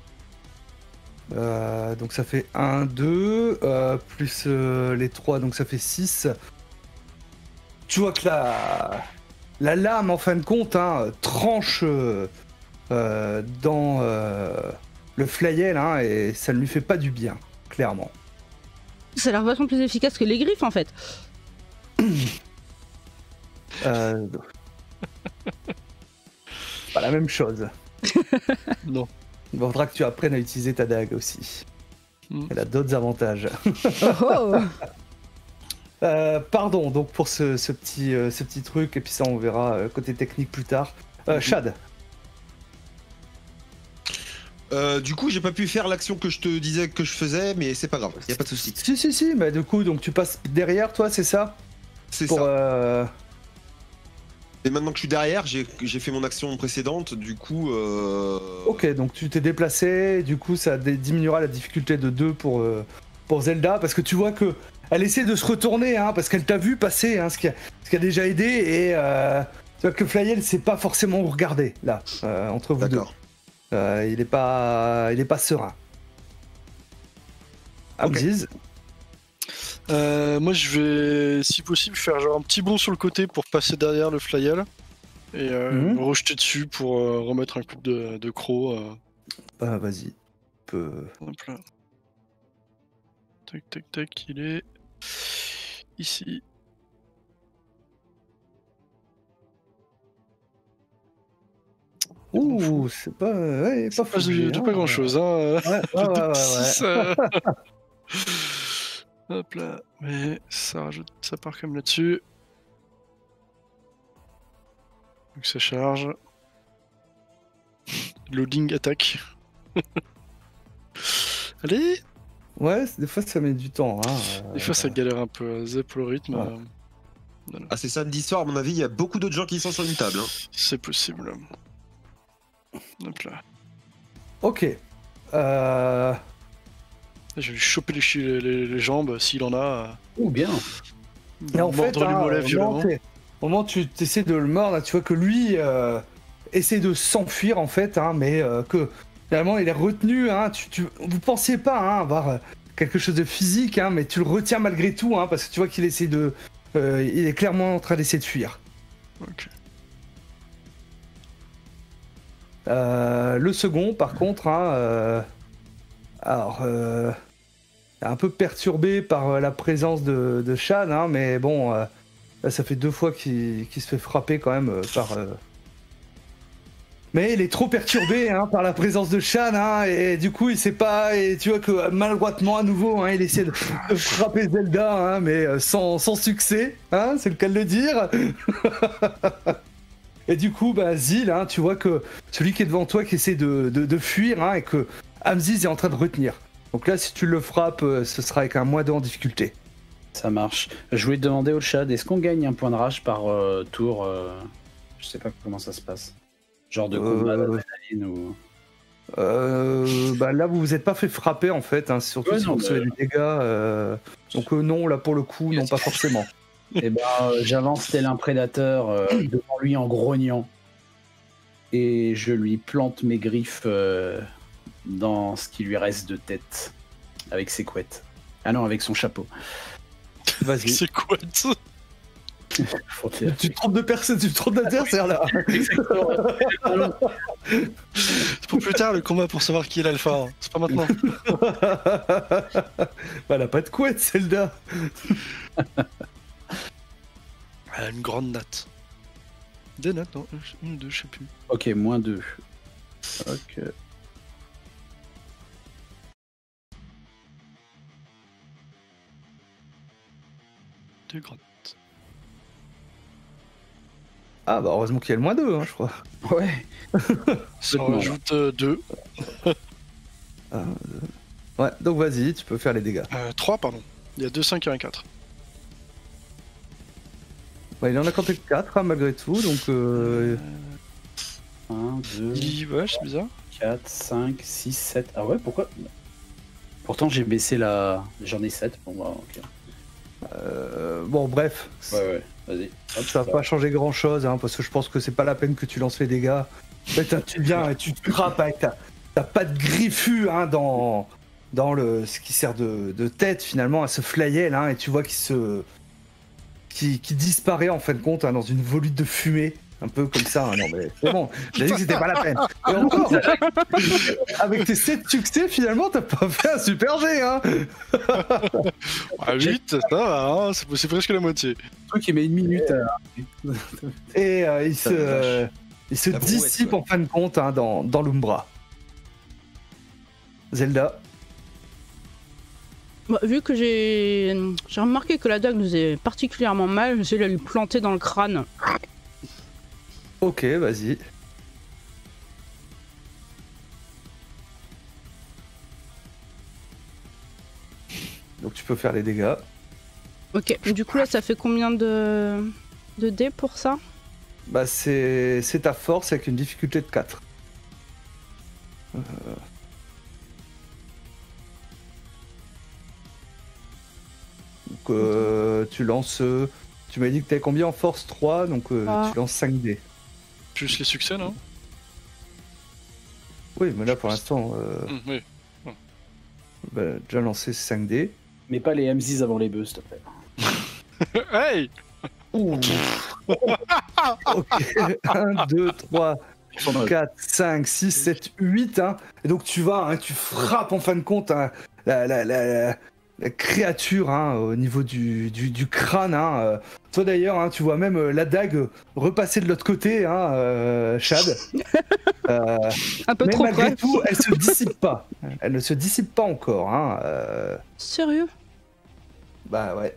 A: Donc ça fait 1, 2, plus les 3, donc ça fait 6. Tu vois que la lame, en fin de compte, hein, tranche dans le flayel, hein, et ça ne lui fait pas du bien, clairement.
B: Ça a l'air vachement plus efficace que les griffes en fait.
A: Pas la même chose.
C: Non.
A: Il faudra que tu apprennes à utiliser ta dague aussi. Elle a d'autres avantages.
B: Oh, oh.
A: Pardon, donc pour ce petit truc, et puis ça on verra côté technique plus tard. Chad.
E: Du coup, j'ai pas pu faire l'action que je te disais que je faisais, mais c'est pas grave, y a pas de souci.
A: Si, mais du coup, donc tu passes derrière toi, c'est ça?
E: C'est
A: Pour,
E: ça. Et maintenant que je suis derrière, j'ai fait mon action précédente, du coup...
A: Ok, donc tu t'es déplacé, et du coup ça diminuera la difficulté de 2 pour Zelda, parce que tu vois que elle essaie de se retourner, hein, parce qu'elle t'a vu passer, hein, ce qui a déjà aidé, et tu vois que Flyel sait pas forcément où regarder, là, entre vous deux.
E: D'accord.
A: Il est pas serein. Abdiz.
C: Moi, je vais, si possible, faire genre un petit bond sur le côté pour passer derrière le flyal et me rejeter dessus pour remettre un coup de croc.
A: Bah, vas-y.
C: Hop là. Tac, tac, tac, il est ici.
A: Ouh, c'est pas. Ouais, pas fou.
C: Pas grand chose, hein.
A: Ouais.
C: Six, Hop là, mais ça rajoute, ça part comme là-dessus. Donc ça charge. Loading attaque. Allez.
A: Ouais, des fois ça met du temps. Hein.
C: Des fois ça galère un peu, zep le rythme.
A: Ouais.
C: Voilà.
E: Ah, c'est samedi soir, à mon avis, il y a beaucoup d'autres gens qui sont sur une table. Hein.
C: C'est possible. Hop là.
A: Ok.
C: Je vais lui choper les jambes s'il en a.
F: Oh, bien.
A: Et en fait,
C: Mordre les mollets violemment.
A: au moment où tu essaies de le mordre, tu vois que lui essaie de s'enfuir en fait, hein, mais que finalement il est retenu. Hein, vous pensiez pas hein, avoir quelque chose de physique, hein, mais tu le retiens malgré tout, hein, parce que tu vois qu'il essaie de. Il est clairement en train d'essayer de fuir.
C: Ok.
A: Le second, par contre, hein, alors, un peu perturbé par la présence de Shan, hein, mais bon, là, ça fait 2 fois qu'il se fait frapper quand même par. Mais il est trop perturbé hein, par la présence de Shan, hein, et du coup, il sait pas, et tu vois que maladroitement à nouveau, hein, il essaie de frapper Zelda, hein, mais sans succès, hein, c'est le cas de le dire. Et du coup, bah, Zil, hein, tu vois que celui qui est devant toi qui essaie de fuir, hein, et que Hamziz est en train de retenir. Donc là, si tu le frappes, ce sera avec un -2 en difficulté.
F: Ça marche. Je voulais te demander au chat, est-ce qu'on gagne un point de rage par tour Je sais pas comment ça se passe. Genre de combat d'adrénaline ou...
A: Bah là, vous vous êtes pas fait frapper en fait, hein, surtout si vous recevez des dégâts. Donc non, là pour le coup, non, pas forcément.
F: Et ben, j'avance tel un prédateur devant lui en grognant. Et je lui plante mes griffes dans ce qui lui reste de tête. Avec ses couettes. Ah non, avec son chapeau.
A: Vas-y.
C: C'est quoi ça?
A: Tu te trompes de personne, tu te trompes d'adversaire là.
C: C'est pour plus tard le combat pour savoir qui est l'alpha. Hein. C'est pas maintenant.
A: Bah, elle a pas de couette, Zelda.
C: Elle a une grande natte. Des nattes, non, une ou deux, je sais plus.
F: Ok, -2. Ok.
C: Deux grandes.
A: Ah bah heureusement qu'il y a le -2, hein, je crois.
F: Ouais.
C: Ça en rajoute 2.
A: Ouais, donc vas-y, tu peux faire les dégâts.
C: 3, pardon. Il y a 2, 5 et un 4.
A: Ouais, il en a compté 4 hein, malgré tout, donc
F: 1, 2,
C: Ouais, c'est bizarre.
F: 4, 5, 6, 7. Ah ouais, pourquoi? Pourtant j'ai baissé la... J'en ai 7. Bon, bah, ok.
A: bon bref.
F: Ouais, vas-y. Hop,
A: Ça va pas changer grand chose, hein, parce que je pense que c'est pas la peine que tu lances les dégâts. En fait, hein, tu viens et tu te frappes avec ta patte griffue hein, dans ce qui sert de tête finalement à ce flyel, hein, et tu vois qui disparaît en fin de compte hein, dans une volute de fumée. Un peu comme ça, hein. Non mais c'est bon, j'ai dit que c'était pas la peine. Et encore, avec tes 7 succès, finalement, t'as pas fait un super G, hein.
C: À 8, ça va, hein, c'est presque la moitié.
F: Le truc il met 1 minute.
A: Et il se
E: La brouette,
A: dissipe
E: ouais.
A: en fin de compte hein, dans l'Umbra. Zelda.
B: Bah, vu que j'ai remarqué que la dague nous est particulièrement mal, j'essaie de lui planter dans le crâne.
A: Ok, vas-y. Donc tu peux faire les dégâts.
B: Ok, du coup là ça fait combien de dés pour ça?
A: Bah c'est ta force avec une difficulté de 4. Donc tu lances... tu m'as dit que t'avais combien en force? 3, donc tu lances 5 dés.
C: Plus les succès, non?
A: Oui, mais là pour l'instant,
C: Oui.
A: bah, déjà lancé 5 dés.
F: Mais pas les MZs avant les bœufs, s'il te plaît.
C: Hey.
A: Ok, 1, 2, 3, 4, 5, 6, 7, 8. Hein. Et donc tu vas, hein, tu frappes en fin de compte hein, la créature hein, au niveau du crâne. Hein. Toi d'ailleurs, hein, tu vois même la dague repasser de l'autre côté, hein, Chad.
B: Un peu
A: Mais
B: trop
A: malgré
B: près.
A: tout, elle se dissipe pas. Elle ne se dissipe pas encore. Hein.
B: Sérieux?
A: Bah ouais.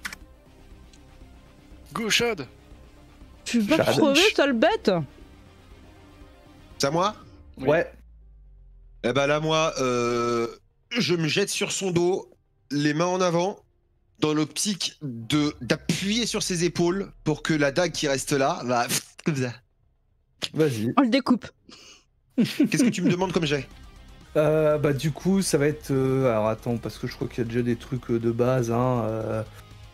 C: Go Chad.
B: Tu vas
A: Chad.
B: crever, sale bête!
E: C'est à moi?
C: Oui.
A: Ouais.
E: Eh ben là, moi, je me jette sur son dos, les mains en avant, dans l'optique d'appuyer sur ses épaules pour que la dague qui reste là, va comme ça.
A: Vas-y.
B: On le découpe.
E: Qu'est-ce que tu me demandes comme jet?
A: Bah du coup ça va être alors attends parce que je crois qu'il y a déjà des trucs de base hein,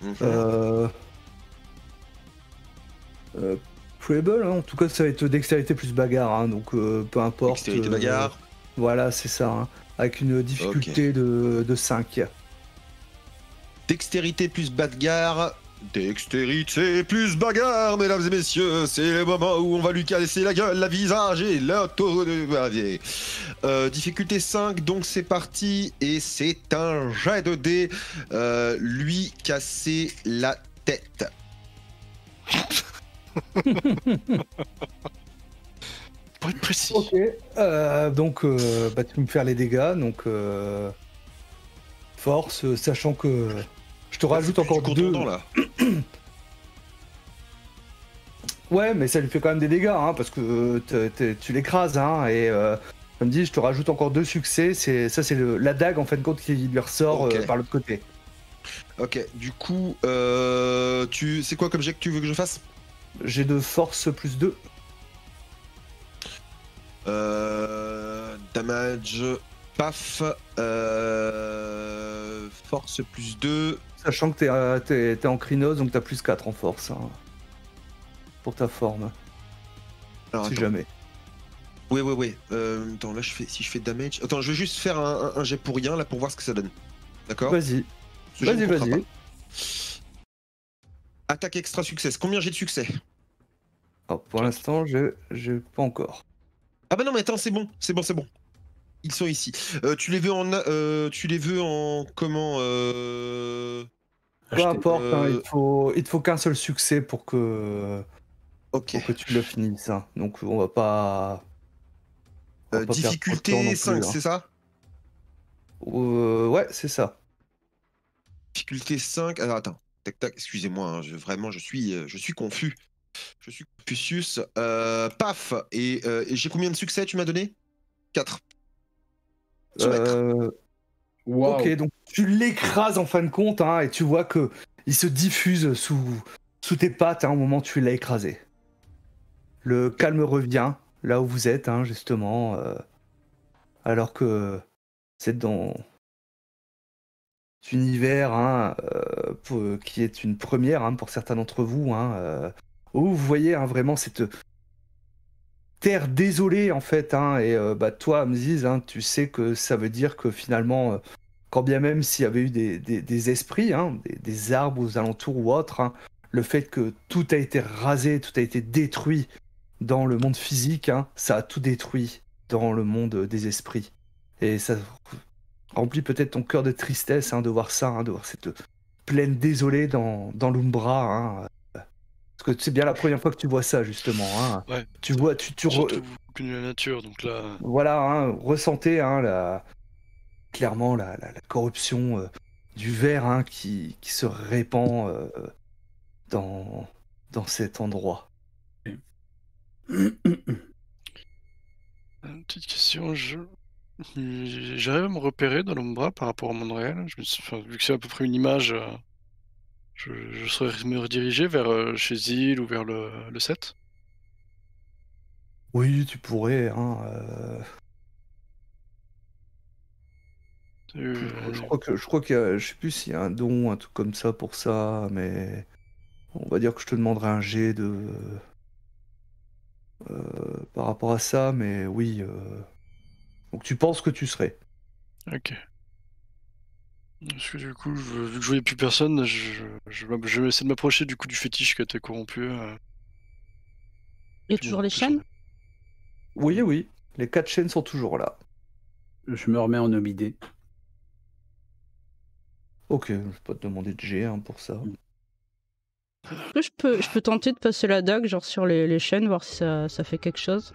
A: Playable hein. En tout cas ça va être dextérité plus bagarre hein, donc peu importe
E: Dextérité bagarre.
A: voilà c'est ça hein, avec une difficulté de 5.
E: Dextérité plus bagarre. Dextérité plus bagarre, mesdames et messieurs, c'est le moment où on va lui casser la gueule, la visage et l'auto de clavier. Difficulté 5, donc c'est parti, et c'est un jet de dés. Lui casser la tête.
C: Pour être précis.
A: Ok. Donc bah tu peux me faire les dégâts donc force sachant que je te rajoute encore
E: du
A: 2.
E: contondant, là.
A: Ouais, mais ça lui fait quand même des dégâts, hein, parce que tu l'écrases, hein, et comme dit, je te rajoute encore 2 succès. C'est la dague en fin de compte qui lui ressort
E: Ok.
A: par l'autre côté.
E: Ok, du coup, c'est quoi comme jet que tu veux que je fasse?
A: J'ai de force plus 2.
E: Damage, paf, force plus 2.
A: Sachant que t'es en crinose, donc t'as plus 4 en force. Hein, pour ta forme,
E: Alors,
A: si
E: attends.
A: jamais.
E: Oui. Attends, là, si je fais damage. Attends, je vais juste faire un jet pour rien, là, pour voir ce que ça donne. D'accord?
A: Vas-y.
E: Ce jet ne comptera
A: Vas-y.
E: pas. Attaque extra succès. Combien j'ai de succès?
A: Alors, pour l'instant, j'ai pas encore.
E: Ah bah non, mais attends, c'est bon. Ils sont ici. Tu les veux en comment
A: Peu importe, hein,
E: euh,
A: il te faut qu'un seul succès pour que
E: Ok.
A: tu le finisses. Hein. Donc on va pas. On va pas perdre trop de temps non
E: Difficulté
A: plus,
E: 5,
A: hein.
E: c'est ça?
A: Ouais, c'est ça.
E: Difficulté 5. Alors attends. Tac tac, excusez-moi, hein, je suis confus. Je suis Confucius. Paf. Et j'ai combien de succès tu m'as donné? 4.
F: Wow.
A: Ok, donc tu l'écrases en fin de compte, hein, et tu vois que il se diffuse sous tes pattes hein, au moment où tu l'as écrasé. Le calme revient là où vous êtes, hein, justement, alors que c'est dans cet univers hein, qui est une première hein, pour certains d'entre vous, hein, où vous voyez hein, vraiment cette terre désolée en fait, hein, et bah, toi, Mziz, hein, tu sais que ça veut dire que finalement, quand bien même s'il y avait eu des esprits, hein, des arbres aux alentours ou autres, hein, le fait que tout a été rasé, tout a été détruit dans le monde physique, hein, ça a tout détruit dans le monde des esprits. Et ça remplit peut-être ton cœur de tristesse hein, de voir ça, hein, de voir cette plaine désolée dans l'Umbra. Hein, parce que c'est bien la première fois que tu vois ça, justement. Hein.
C: Ouais.
A: Tu vois,
C: Surtout aucune la nature, donc là.
A: voilà, hein, ressentez hein, clairement la corruption du verre hein, qui se répand dans cet endroit.
C: Petite question, j'arrive à me repérer dans l'Umbra par rapport au monde réel. Vu que c'est à peu près une image, je saurais me rediriger vers chez Zil ou vers le 7.
A: Oui, tu pourrais. Hein, je crois qu'il y a, je sais plus s'il y a un don, un truc comme ça pour ça, mais on va dire que je te demanderai un jet de par rapport à ça, mais oui. Donc tu penses que tu serais.
C: Ok. Parce que du coup, vu que je voyais plus personne, je vais essayer de m'approcher du coup du fétiche qui a été corrompu.
B: Il y a toujours les chaînes?
A: Oui, oui, les 4 chaînes sont toujours là.
F: Je me remets en obidé.
A: Ok, je vais pas te demander de G pour ça.
B: Est-ce que je peux tenter de passer la dague genre sur les chaînes, voir si ça fait quelque chose?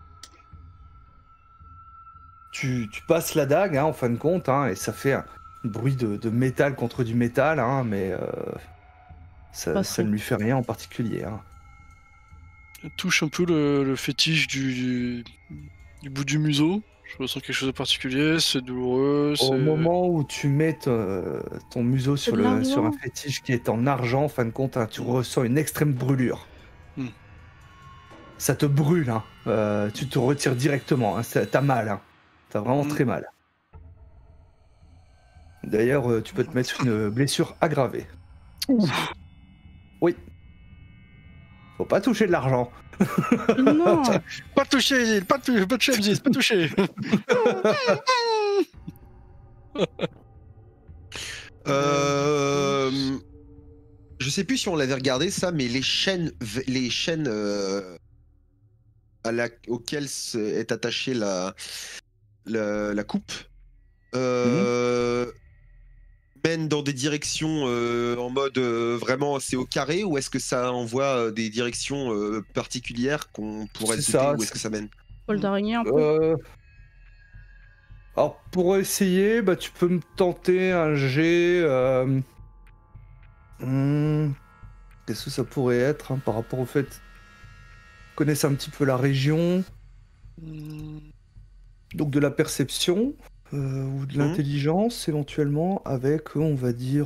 A: Tu passes la dague, en fin de compte, et ça fait un bruit de métal contre du métal, mais ça ne lui fait rien en particulier.
C: Elle touche un peu le fétiche du bout du museau. Je ressens quelque chose de particulier, c'est douloureux.
A: Au moment où tu mets ton museau sur un fétiche qui est en argent, en fin de compte, tu ressens une extrême brûlure. Ça te brûle, tu te retires directement, t'as mal, t'as vraiment très mal. D'ailleurs, tu peux te mettre une blessure aggravée. Oui. Faut pas toucher de l'argent.
B: Non.
C: Pas toucher, pas toucher, Mziz, pas toucher.
E: Je sais plus si on l'avait regardé ça, mais les chaînes auxquelles est attachée la coupe mènent dans des directions en mode vraiment c'est au carré, ou est-ce que ça envoie des directions particulières qu'on pourrait douter, où est-ce que ça mène?
B: Paul d'araignée un peu.
A: Alors pour essayer, tu peux me tenter un jet. Qu'est-ce que ça pourrait être par rapport au fait que connaissez un petit peu la région, donc de la perception ou de l'intelligence éventuellement, avec on va dire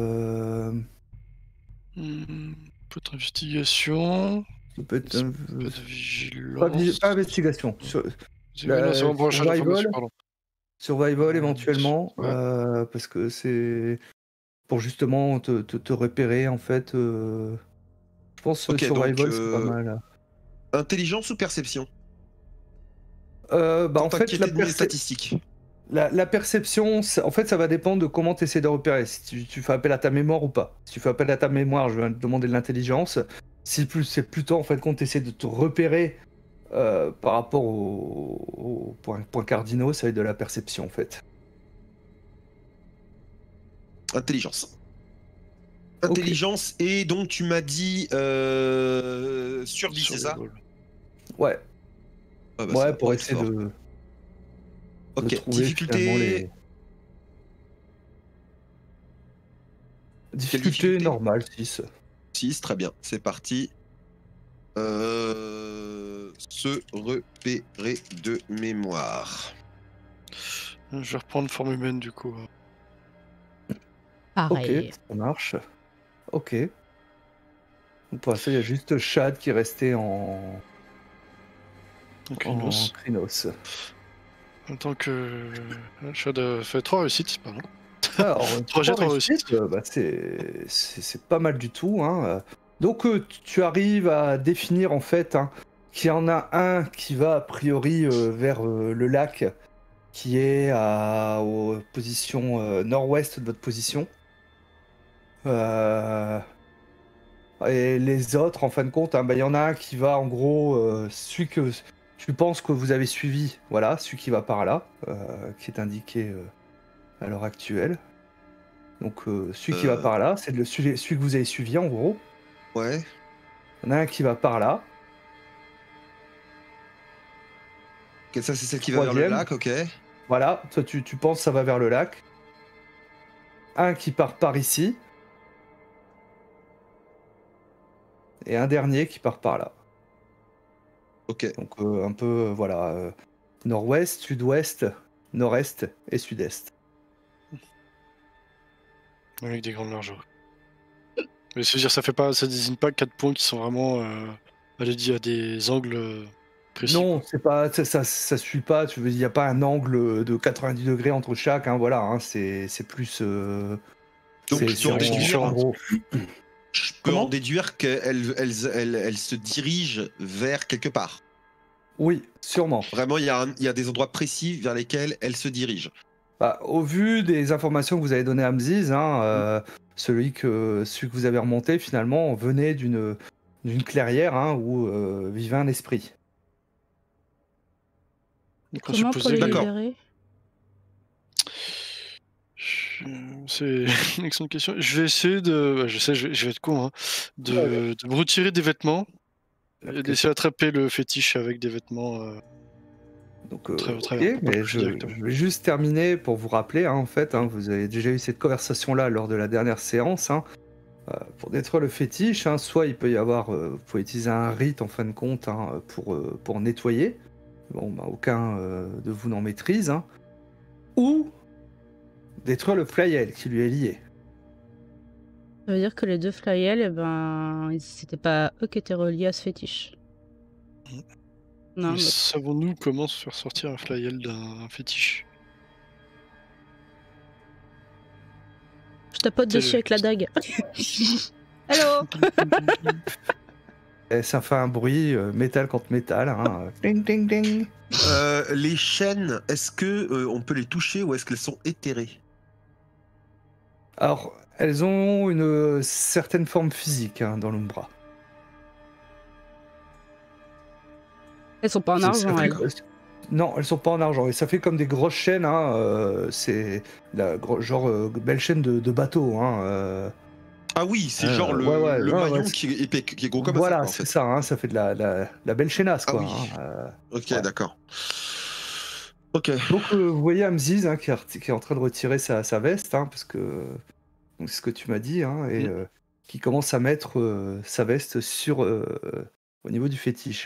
C: peut-être investigation.
A: Ça peut être
C: pas de vigilance.
A: Pas investigation. Survival éventuellement, parce que c'est pour justement te repérer en fait. Je pense que survival c'est pas mal.
E: Intelligence ou perception?
A: En fait, la perception, en fait, ça va dépendre de comment tu essaies de repérer. Si tu fais appel à ta mémoire ou pas. Si tu fais appel à ta mémoire, je vais te demander de l'intelligence. C'est plutôt en fait quand tu essaies de te repérer par rapport aux points cardinaux, ça va être de la perception en fait.
E: Intelligence. Intelligence, et donc tu m'as dit survie, c'est ça?
A: Ouais.
E: Ah bah
A: ouais, pour essayer de...
E: Ok, difficulté...
A: Difficulté normale, 6.
E: 6, très bien, c'est parti. Se repérer de mémoire.
C: Je vais reprendre forme humaine du coup.
B: Pareil.
A: Ok, ça marche. Ok. Pour ça, il y a juste Chad qui est resté en Crinos.
C: En tant que Chad a fait 3 réussites, c'est pas mal.
A: Alors, 3 réussites, c'est pas mal du tout. Donc, tu arrives à définir en fait qu'il y en a un qui va a priori vers le lac, qui est aux positions nord-ouest de votre position. Et les autres, en fin de compte, il y en a un qui va en gros, celui que tu penses que vous avez suivi, voilà, celui qui va par là, qui est indiqué à l'heure actuelle. Donc celui qui va par là, c'est celui que vous avez suivi en gros.
E: Ouais.
A: Il y en a un qui va par là.
E: Ok, ça c'est celle qui va vers le lac, ok.
A: Voilà, toi tu penses que ça va vers le lac. Un qui part par ici. Et un dernier qui part par là.
E: Ok.
A: Donc un peu, voilà, nord-ouest, sud-ouest, nord-est et sud-est.
C: Avec des grandes largeurs. Mais c'est-à-dire, ça désigne pas 4 points qui sont vraiment à des angles précis.
A: Non, c'est pas, ça suit pas. Tu veux, il n'y a pas un angle de 90 degrés entre chaque. Voilà, c'est plus.
E: Donc je peux en
A: Comment
E: déduire qu'elle se dirige vers quelque part.
A: Oui, sûrement.
E: Vraiment, il y a des endroits précis vers lesquels elle se dirige.
A: Bah, au vu des informations que vous avez données à Mziz, hein, celui que vous avez remonté, finalement, venait d'une clairière hein, où vivait un esprit.
C: Donc on
B: Comment pour
C: supposait
B: les
C: que-
E: D'accord.
B: libérer?
C: C'est une excellente question. Je vais essayer de. Bah, je sais, je vais être con, hein. De me retirer des vêtements et d'essayer d'attraper le fétiche avec des vêtements.
A: Donc,
C: Très
A: ok,
C: travers, pour pas
A: mais
C: toucher directement.
A: je vais juste terminer pour vous rappeler, hein, en fait, hein, vous avez déjà eu cette conversation-là lors de la dernière séance. Hein, pour détruire le fétiche, hein, soit il peut y avoir, vous pouvez utiliser un rite en fin de compte hein, pour nettoyer. Bon, bah, aucun de vous n'en maîtrise. Hein, ou détruire le flyel qui lui est lié.
B: Ça veut dire que les deux flyels, eh ben, c'était pas eux qui étaient reliés à ce fétiche. Non,
C: Mais
B: mais
C: savons-nous comment se faire sortir un flyel d'un fétiche?
B: je tapote
C: C'est
B: dessus
C: le-
B: avec la dague. Hello.
A: Et ça fait un bruit métal contre métal. Hein, ding ding ding.
E: Les chaînes, est-ce que on peut les toucher ou est-ce qu'elles sont éthérées?
A: Alors, elles ont une certaine forme physique hein, dans l'Umbra.
B: Elles sont pas en
A: Ça
B: argent,
A: fait-
B: elles.
A: Non, elles sont pas en argent. Et ça fait comme des grosses chaînes. Hein, c'est genre belle chaîne de bateau. Hein,
E: Ah oui, c'est genre
A: ouais, ouais,
E: le
A: ouais,
E: maillon
A: ouais,
E: qui est épais, qui est gros comme
A: voilà,
E: ça, quoi, en
A: c'est
E: fait.
A: ça. Hein, ça fait de la belle chaînasse,
E: Ah
A: quoi.
E: oui.
A: Hein,
E: Ok,
A: ouais.
E: d'accord. Ok.
A: Donc, vous voyez Amziz hein, qui est en train de retirer sa veste, hein, parce que donc, c'est ce que tu m'as dit, hein, et qui commence à mettre sa veste sur au niveau du fétiche.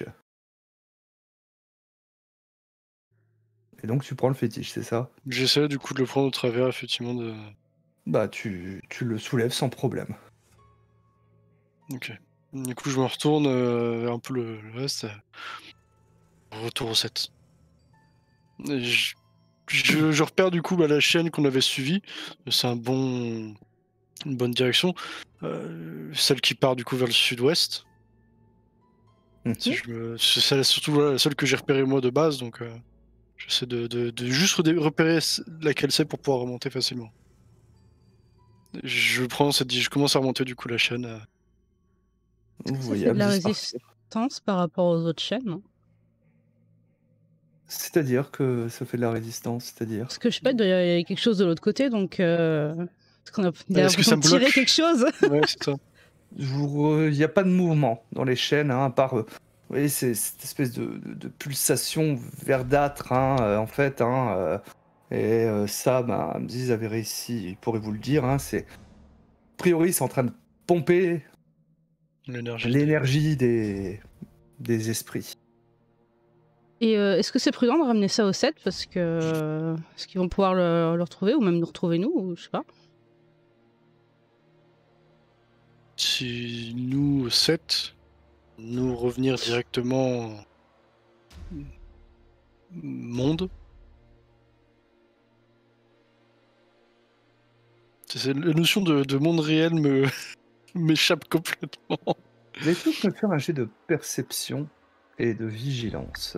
A: Et donc, tu prends le fétiche, c'est ça?
C: J'essaie du coup de le prendre au travers, effectivement.
A: Bah, tu le soulèves sans problème.
C: Ok. Du coup, je me retourne vers un peu le reste. Retour au 7. Et je repère du coup la chaîne qu'on avait suivie. C'est une bonne direction. Celle qui part du coup vers le sud-ouest. C'est surtout voilà, la seule que j'ai repérée moi de base, donc j'essaie de juste repérer laquelle c'est pour pouvoir remonter facilement. Je commence à remonter du coup la chaîne.
A: Vous
B: Ça
A: voyez
B: fait de la
A: Amziz partir.
B: résistance par rapport aux autres chaînes, non?
A: C'est-à-dire que ça fait de la résistance, c'est-à-dire?
B: Parce que je sais pas, il y a quelque chose de l'autre côté, donc parce qu'on a
C: Est-ce que ça
B: l'impression de
C: me
B: tirer
C: bloque?
B: quelque chose.
C: Ouais, c'est ça.
A: Il n'y a pas de mouvement dans les chaînes, hein, à part vous voyez, c'est cette espèce de pulsation verdâtre, hein, en fait. Hein, et ça, bah, Amziz avait réussi, il pourrait vous le dire. Hein, a priori, c'est en train de pomper l'énergie des esprits.
B: Et est-ce que c'est prudent de ramener ça au 7 parce que est-ce qu'ils vont pouvoir le retrouver ou même nous retrouver nous, ou je sais pas.
C: Si nous, 7, nous revenir directement monde. La notion de monde réel m'échappe complètement.
A: Vous allez tous me faire un jet de perception et de vigilance.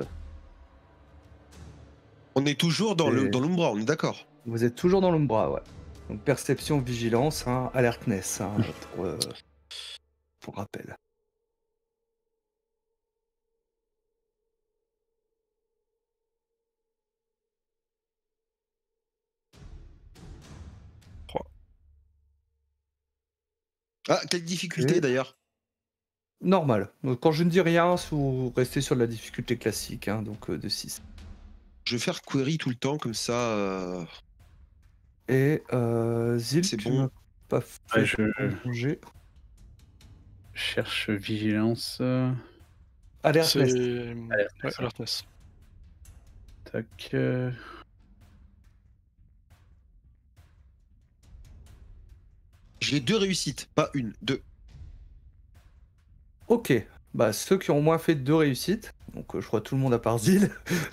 E: On est toujours dans l'Umbra, on est d'accord.
A: Vous êtes toujours dans l'Umbra, ouais. Donc perception, vigilance, hein, alertness, hein, pour rappel.
E: Ah, quelle difficulté
A: Et-
E: d'ailleurs?
A: Normal. Donc, quand je ne dis rien, vous restez sur la difficulté classique, hein, donc de 6.
E: Je vais faire query tout le temps, comme ça.
A: Et Zil,
E: C'est
A: tu
E: bon.
A: m'as pas fait
F: Ouais, je
A: changer.
F: cherche vigilance.
A: Alertness.
C: C'est.
F: Alertness,
C: Ouais, alertness.
F: Tac.
E: J'ai 2 réussites, pas une, 2.
A: Ok. Bah, ceux qui ont au moins fait 2 réussites, donc je crois tout le monde à part Zil,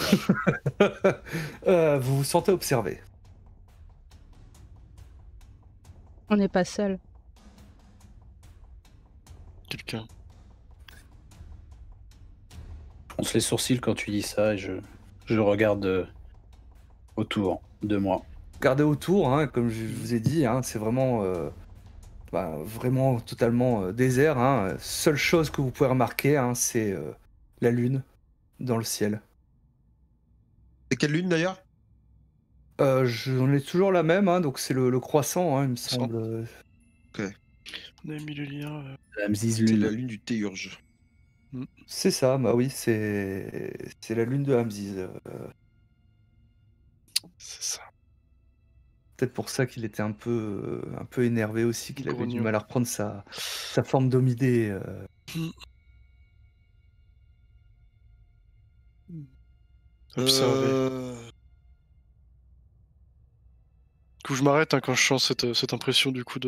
A: vous vous sentez observé.
B: On n'est pas seul.
C: Quelqu'un.
F: Je fronce les sourcils quand tu dis ça et je regarde autour de moi.
A: regardez autour, hein, comme je vous ai dit, hein, c'est vraiment, vraiment totalement désert. Hein. Seule chose que vous pouvez remarquer, hein, c'est la lune dans le ciel.
E: C'est quelle lune d'ailleurs?
A: J'en ai toujours la même, hein, donc c'est le croissant, hein, il me
C: Croissant.
A: semble.
C: On a mis le lien.
F: La Mziz
E: C'est la
F: Lune.
E: lune du Théurge.
A: C'est ça, bah oui, c'est la lune de Hamziz.
C: C'est ça.
A: Peut-être pour ça qu'il était un peu énervé aussi, qu'il avait du
C: Grognon.
A: mal à reprendre sa forme d'Omidé.
C: Observer. Du coup, je m'arrête hein, quand je sens cette impression du coup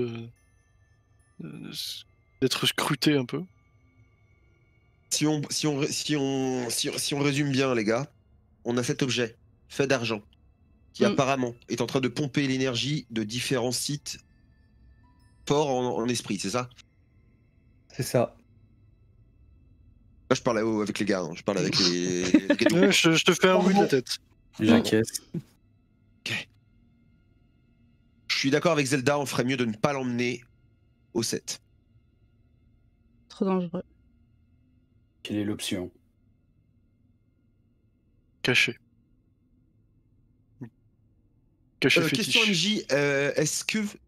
C: d'être scruté un peu.
E: Si on résume bien, les gars, on a cet objet fait d'argent qui apparemment est en train de pomper l'énergie de différents sites forts en esprit, c'est ça?
A: C'est ça.
E: Là, je parle avec les gars, hein. Je parle avec les
C: Ouais, je te fais un oui de la tête.
F: J'acquiesce.
E: Je suis d'accord avec Zelda, on ferait mieux de ne pas l'emmener au 7.
B: Trop dangereux.
F: Quelle est l'option?
C: Caché. Caché
E: Question
C: fétiche.
E: MJ, est-ce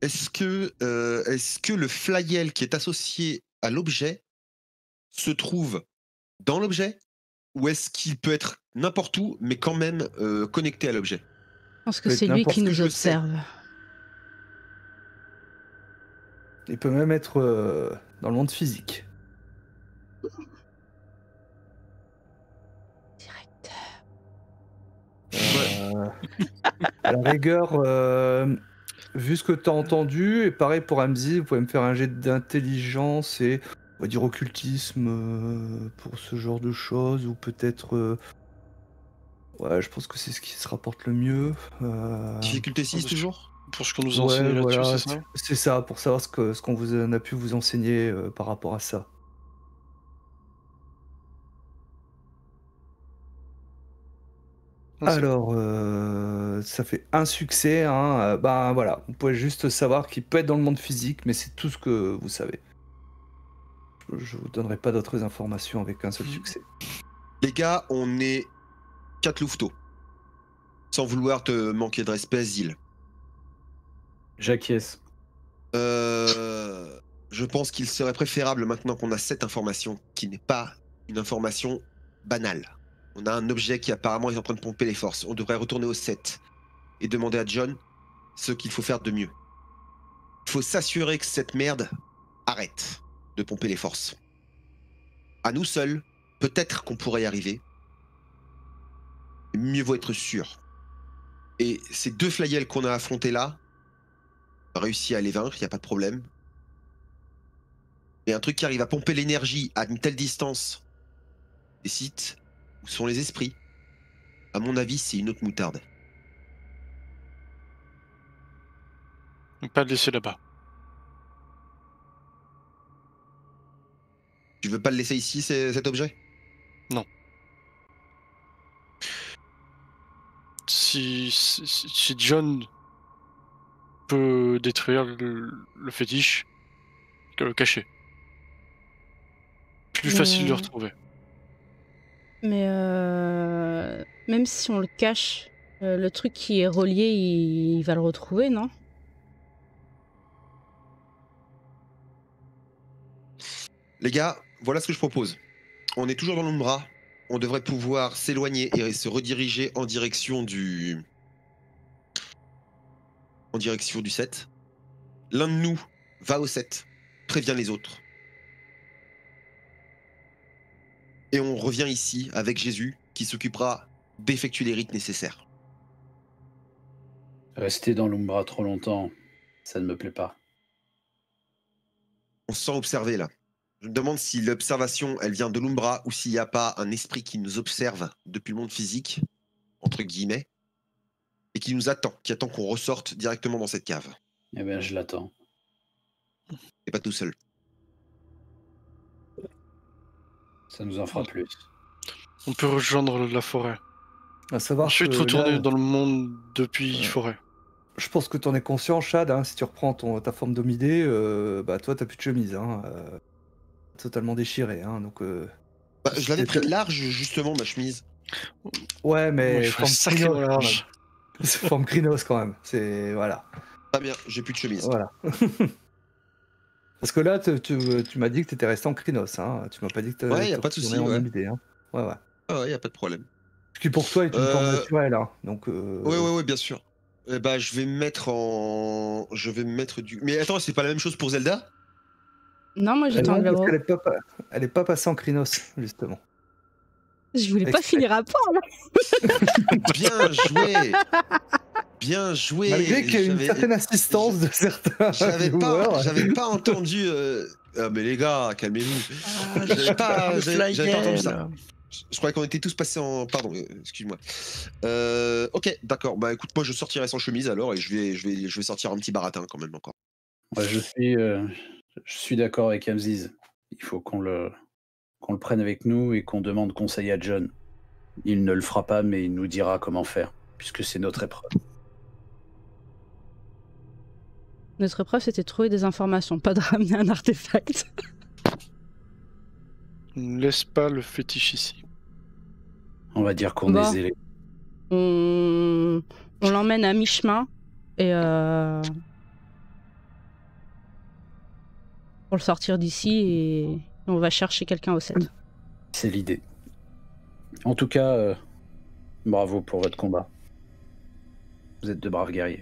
E: que le flyel qui est associé à l'objet se trouve dans l'objet ou est-ce qu'il peut être n'importe où mais quand même connecté à l'objet?
B: Je pense que
A: Peut
B: c'est
A: être
B: lui
A: n'importe
B: qui
E: ce que
B: nous
E: je sais.
B: observe.
A: Il peut même être dans le monde physique.
B: Direct.
A: À la rigueur, vu ce que tu as entendu, et pareil pour Hamzi, vous pouvez me faire un jet d'intelligence et on va dire occultisme pour ce genre de choses, ou peut-être. Ouais, je pense que c'est ce qui se rapporte le mieux.
E: Difficulté 6 toujours?
C: Pour ce qu'on nous a
A: Ouais,
C: enseigné là-dessus,
A: voilà,
C: c'est ça?
A: c'est ça, pour savoir ce qu'on vous a pu vous enseigner par rapport à ça.
C: Ah, c'est
A: Alors, ça fait un succès, hein. Ben voilà, vous pouvez juste savoir qu'il peut être dans le monde physique, mais c'est tout ce que vous savez. Je vous donnerai pas d'autres informations avec un seul succès.
E: Les gars, on est 4 louveteaux. Sans vouloir te manquer de respect, Zil.
F: J'acquiesce.
E: Je pense qu'il serait préférable maintenant qu'on a cette information, qui n'est pas une information banale. On a un objet qui apparemment est en train de pomper les forces. On devrait retourner au 7 et demander à John ce qu'il faut faire de mieux. Il faut s'assurer que cette merde arrête de pomper les forces. À nous seuls, peut-être qu'on pourrait y arriver. Mais mieux vaut être sûr. Et ces deux flyels qu'on a affrontés là, on a réussi à les vaincre, il n'y a pas de problème. Mais un truc qui arrive à pomper l'énergie à une telle distance des sites où sont les esprits, à mon avis, c'est une autre moutarde.
C: pas le laisser là-bas.
E: Tu veux pas le laisser ici, cet objet?
C: Non. Si John peut détruire le fétiche, que le cacher. Plus facile de le retrouver.
B: Mais même si on le cache, le truc qui est relié, il va le retrouver, non?
E: Les gars, voilà ce que je propose. On est toujours dans l'Umbra. On devrait pouvoir s'éloigner et se rediriger en direction du 7. L'un de nous va au 7, prévient les autres. Et on revient ici avec Jésus qui s'occupera d'effectuer les rites nécessaires.
F: Rester dans l'Umbra trop longtemps, ça ne me plaît pas.
E: On se sent observé là. Je me demande si l'observation, elle vient de l'Umbra ou s'il n'y a pas un esprit qui nous observe depuis le monde physique, entre guillemets, et qui nous attend, qui attend qu'on ressorte directement dans cette cave.
F: Eh bien, je l'attends.
E: Et pas tout seul.
F: Ça nous en fera plus.
C: On peut rejoindre la forêt.
A: À savoir
C: Ensuite,
A: que
C: retourner
A: là,
C: dans le monde depuis forêt.
A: Je pense que t'en es conscient, Chad, hein, si tu reprends ta forme d'homidé, bah toi t'as plus de chemise, hein, totalement déchirée, hein, donc
E: Bah, je l'avais pris large, justement, ma chemise.
A: ouais, mais
C: je
A: forme
C: sacrément
A: crinos, quand
C: large.
A: même. C'est forme crinos quand même, c'est voilà.
E: Pas bien, j'ai plus de chemise.
A: Voilà. Parce que là, tu m'as dit que t'étais resté en crinos, hein. Tu m'as pas dit que
E: Ouais, y a
A: tu
E: pas de souci,
A: retournais en
E: ouais.
A: humidé, hein. Ouais, ouais.
E: Ah ouais, y a pas de problème.
A: Ce qui pour toi est une forme naturelle, hein. Donc.
E: Ouais, bien sûr. Bah, je vais me mettre du. Mais attends, c'est pas la même chose pour Zelda?
B: Non, moi j'étais en
A: Non, parce
B: glamour.
A: elle est pas passée en crinos, justement.
B: Je voulais pas
A: Exprès.
B: finir à point là.
E: Bien joué! Bien joué!
A: Malgré qu'il y a une certaine assistance de certains viewers.
E: J'avais pas entendu. Ah, mais les gars, calmez-vous. J'avais pas entendu ça. Je croyais qu'on était tous passés en. Pardon, excuse-moi. Ok, d'accord. Bah écoute, moi je sortirai sans chemise alors et je vais sortir un petit baratin quand même encore.
F: Ouais, je suis d'accord avec Hamziz. Il faut qu'on le prenne avec nous et qu'on demande conseil à John. Il ne le fera pas, mais il nous dira comment faire, puisque c'est notre épreuve.
B: Notre épreuve, c'était de trouver des informations, pas de ramener un artefact.
C: Ne laisse pas le fétiche ici.
F: On va dire qu'on
B: Bon.
F: est zélé.
B: On l'emmène à mi-chemin et pour le sortir d'ici et on va chercher quelqu'un au 7.
F: C'est l'idée. En tout cas, bravo pour votre combat. Vous êtes de braves guerriers.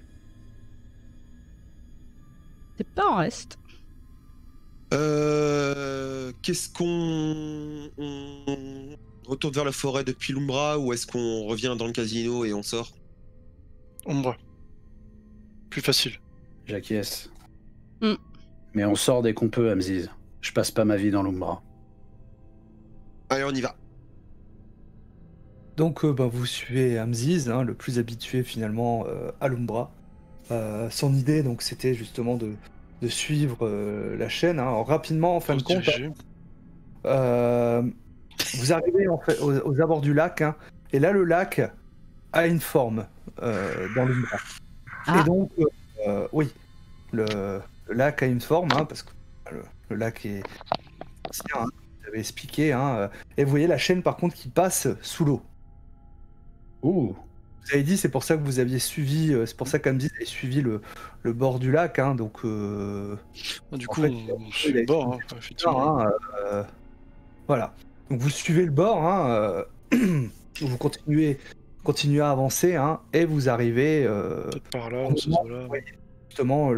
B: C'est pas en reste.
E: Qu'est-ce qu'on. On retourne vers la forêt depuis l'Umbra ou est-ce qu'on revient dans le casino et on sort?
C: Ombre. Plus facile.
F: J'acquiesce.
B: Mm.
F: Mais on sort dès qu'on peut, Hamziz. Je passe pas ma vie dans l'Umbra.
E: Allez, on y va.
A: Donc vous suivez Hamziz, hein, le plus habitué finalement à l'Umbra. Son idée donc c'était justement de suivre la chaîne, hein. Alors, rapidement en fin de compte, vous arrivez en fait aux abords du lac, hein, et là le lac a une forme dans l'Umbra.
B: Ah.
A: Et donc oui, le lac a une forme, hein, parce que le lac est ancien, hein, vous avez expliqué, hein, et vous voyez la chaîne par contre qui passe sous l'eau.
F: Ouh.
A: Vous avez dit, c'est pour ça que vous aviez suivi, c'est pour ça qu'Hamziz avait suivi le bord du lac, hein, donc.
C: Du
A: en
C: coup,
A: fait,
C: on suit le bord, hein, effectivement.
A: hein, voilà. Donc vous suivez le bord, hein, vous continuez à avancer, hein, et vous arrivez.
C: Peut-être par là, dans ce zoo-là.
A: Oui, justement,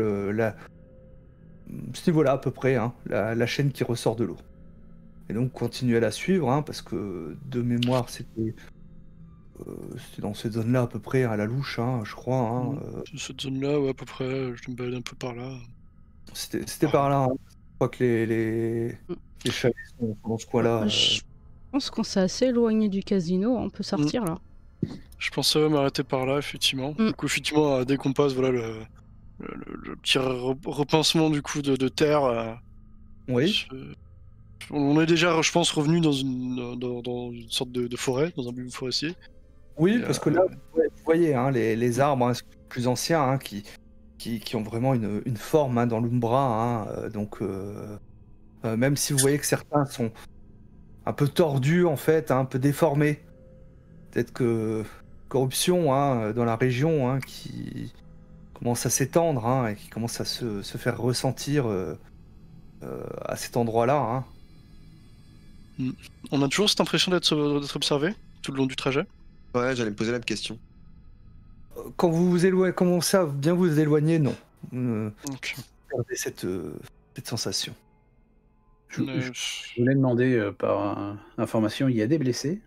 A: ce niveau-là à peu près, hein, la chaîne qui ressort de l'eau. Et donc continuez à la suivre, hein, parce que de mémoire, c'était dans cette zone-là à peu près à la louche, hein, je crois. Hein,
C: Cette zone-là, ouais, à peu près, je me balade un peu par là.
A: C'était par là. Hein. Je crois que les chalets sont dans ce coin-là.
B: Je pense qu'on s'est assez éloigné du casino, on peut sortir là.
C: Je pensais m'arrêter par là, effectivement. Du coup, effectivement, dès qu'on passe, voilà, le petit repincement du coup de terre.
A: Oui.
C: On est déjà, je pense, revenu dans une sorte de forêt, dans un milieu forestier.
A: Oui, parce que là, vous voyez, hein, les arbres, hein, plus anciens, hein, qui ont vraiment une forme, hein, dans l'Umbra, hein, donc même si vous voyez que certains sont un peu tordus en fait, hein, un peu déformés, peut-être que corruption, hein, dans la région, hein, qui commence à s'étendre, hein, et qui commence à se faire ressentir à cet endroit-là. Hein.
C: On a toujours cette impression d'être observé tout le long du trajet.
E: Ouais, j'allais me poser la même question.
A: Quand vous vous éloignez, commencez à bien vous éloigner, non.
C: Okay.
A: Gardez cette sensation.
F: Je voulais demander par information, il y a des blessés?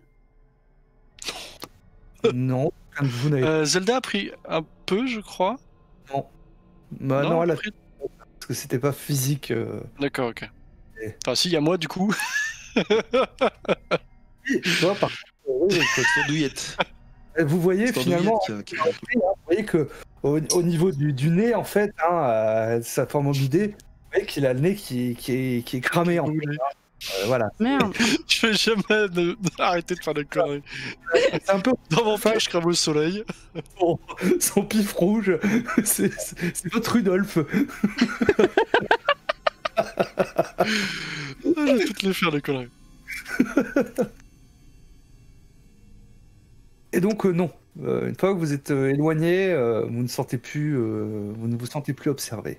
A: Non, vous n'avez
C: Zelda a pris un peu, je crois.
A: Non. Bah, non, elle a
C: pris...
A: parce que c'était pas physique.
C: D'accord, ok. Enfin, si, il y a moi, du coup.
A: Toi, par
E: douillette.
A: Vous voyez finalement, vous voyez que au niveau du nez, en fait, hein, sa forme obidée, vous voyez qu'il a le nez qui est cramé en fait. Voilà.
B: Merde.
C: Je vais jamais arrêter de faire des conneries.
A: C'est un peu
C: Dans mon je crame au soleil.
A: son pif rouge. C'est votre Rudolph.
C: Je vais toutes les faire, les conneries.
A: Et donc non, une fois que vous êtes éloigné, vous ne vous sentez plus observé.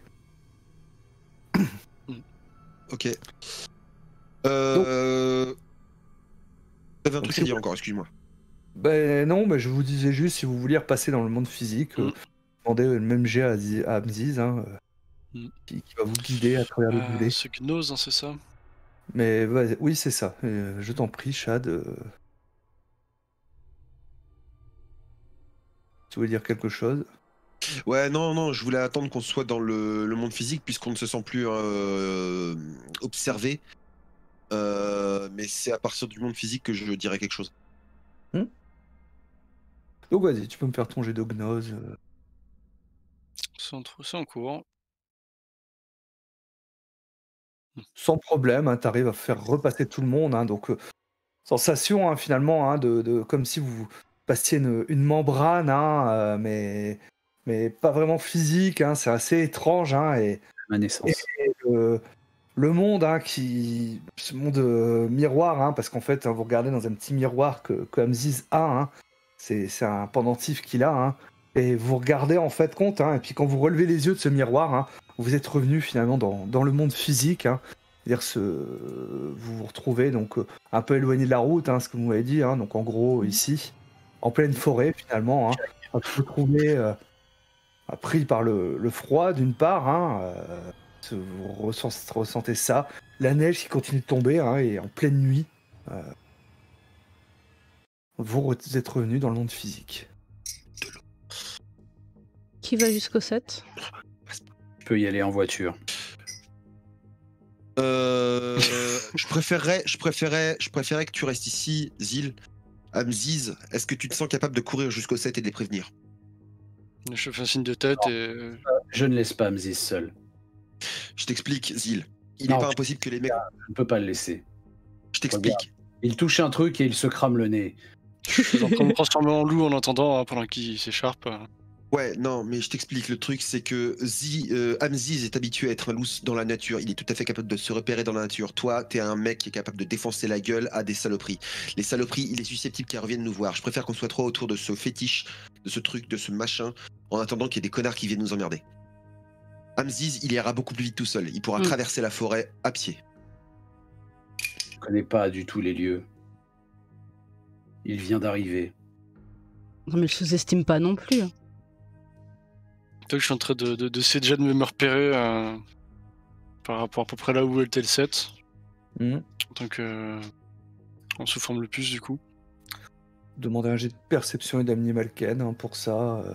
E: Ok. T'avais un truc à dire encore, excuse-moi.
A: Ben non, mais je vous disais juste, si vous vouliez repasser dans le monde physique, demandez le même jet à Mziz, hein, qui va vous guider à travers le boulet.
C: C'est Gnose, hein, c'est ça?
A: Mais oui, c'est ça. Je t'en prie, Chad. Tu voulais dire quelque chose?
E: Ouais, non, je voulais attendre qu'on soit dans le monde physique puisqu'on ne se sent plus observé. Mais c'est à partir du monde physique que je dirais quelque chose.
A: Donc vas-y, tu peux me faire ton jet de gnose.
C: C'est en cours.
A: Sans problème, hein, tu arrives à faire repasser tout le monde. Hein, donc, sensation, hein, finalement, hein, comme si vous passiez une membrane, hein, mais pas vraiment physique. Hein, c'est assez étrange. Hein,
F: Ma naissance.
A: Et le monde, hein, ce monde miroir, hein, parce qu'en fait, hein, vous regardez dans un petit miroir que Mziz a. Hein, c'est un pendentif qu'il a. Hein, et vous regardez en fait compte. Hein, et puis quand vous relevez les yeux de ce miroir, hein, vous êtes revenu finalement dans le monde physique. Hein, c'est-à-dire vous vous retrouvez donc un peu éloigné de la route, hein, ce que vous m'avez dit. Hein, donc en gros ici, en pleine forêt finalement. Hein, vous vous retrouvez pris par le froid d'une part. Hein, vous ressentez ça. La neige qui continue de tomber, hein, et en pleine nuit, vous êtes revenu dans le monde physique.
B: Qui va jusqu'au 7?
F: Je peux y aller en voiture.
E: Je préférerais que tu restes ici, Zil. Mziz, est-ce que tu te sens capable de courir jusqu'au 7 et de les prévenir?
C: Je fais un signe de tête et...
F: Je ne laisse pas Mziz seul.
E: Je t'explique, Zil. Il n'est pas impossible que les mecs...
F: Je ne peux pas le laisser.
E: Je t'explique.
F: Il touche un truc et il se crame le nez.
C: Je suis en train de me transformer en loup en attendant, hein, pendant qu'il s'écharpe.
E: Ouais, non, mais je t'explique. Le truc, c'est que Mziz est habitué à être un loup dans la nature. Il est tout à fait capable de se repérer dans la nature. Toi, t'es un mec qui est capable de défoncer la gueule à des saloperies. Les saloperies, il est susceptible qu'elles reviennent nous voir. Je préfère qu'on soit trois autour de ce fétiche, de ce truc, de ce machin, en attendant qu'il y ait des connards qui viennent nous emmerder. Mziz, il ira beaucoup plus vite tout seul. Il pourra traverser la forêt à pied.
F: Je connais pas du tout les lieux. Il vient d'arriver.
B: Non mais je sous-estime pas non plus.
C: Je suis en train d'essayer déjà de me repérer par rapport à peu près là où était le 7. Donc on se forme le plus du coup.
A: Demandez un jet de perception et d'Amni Malken, hein, pour ça.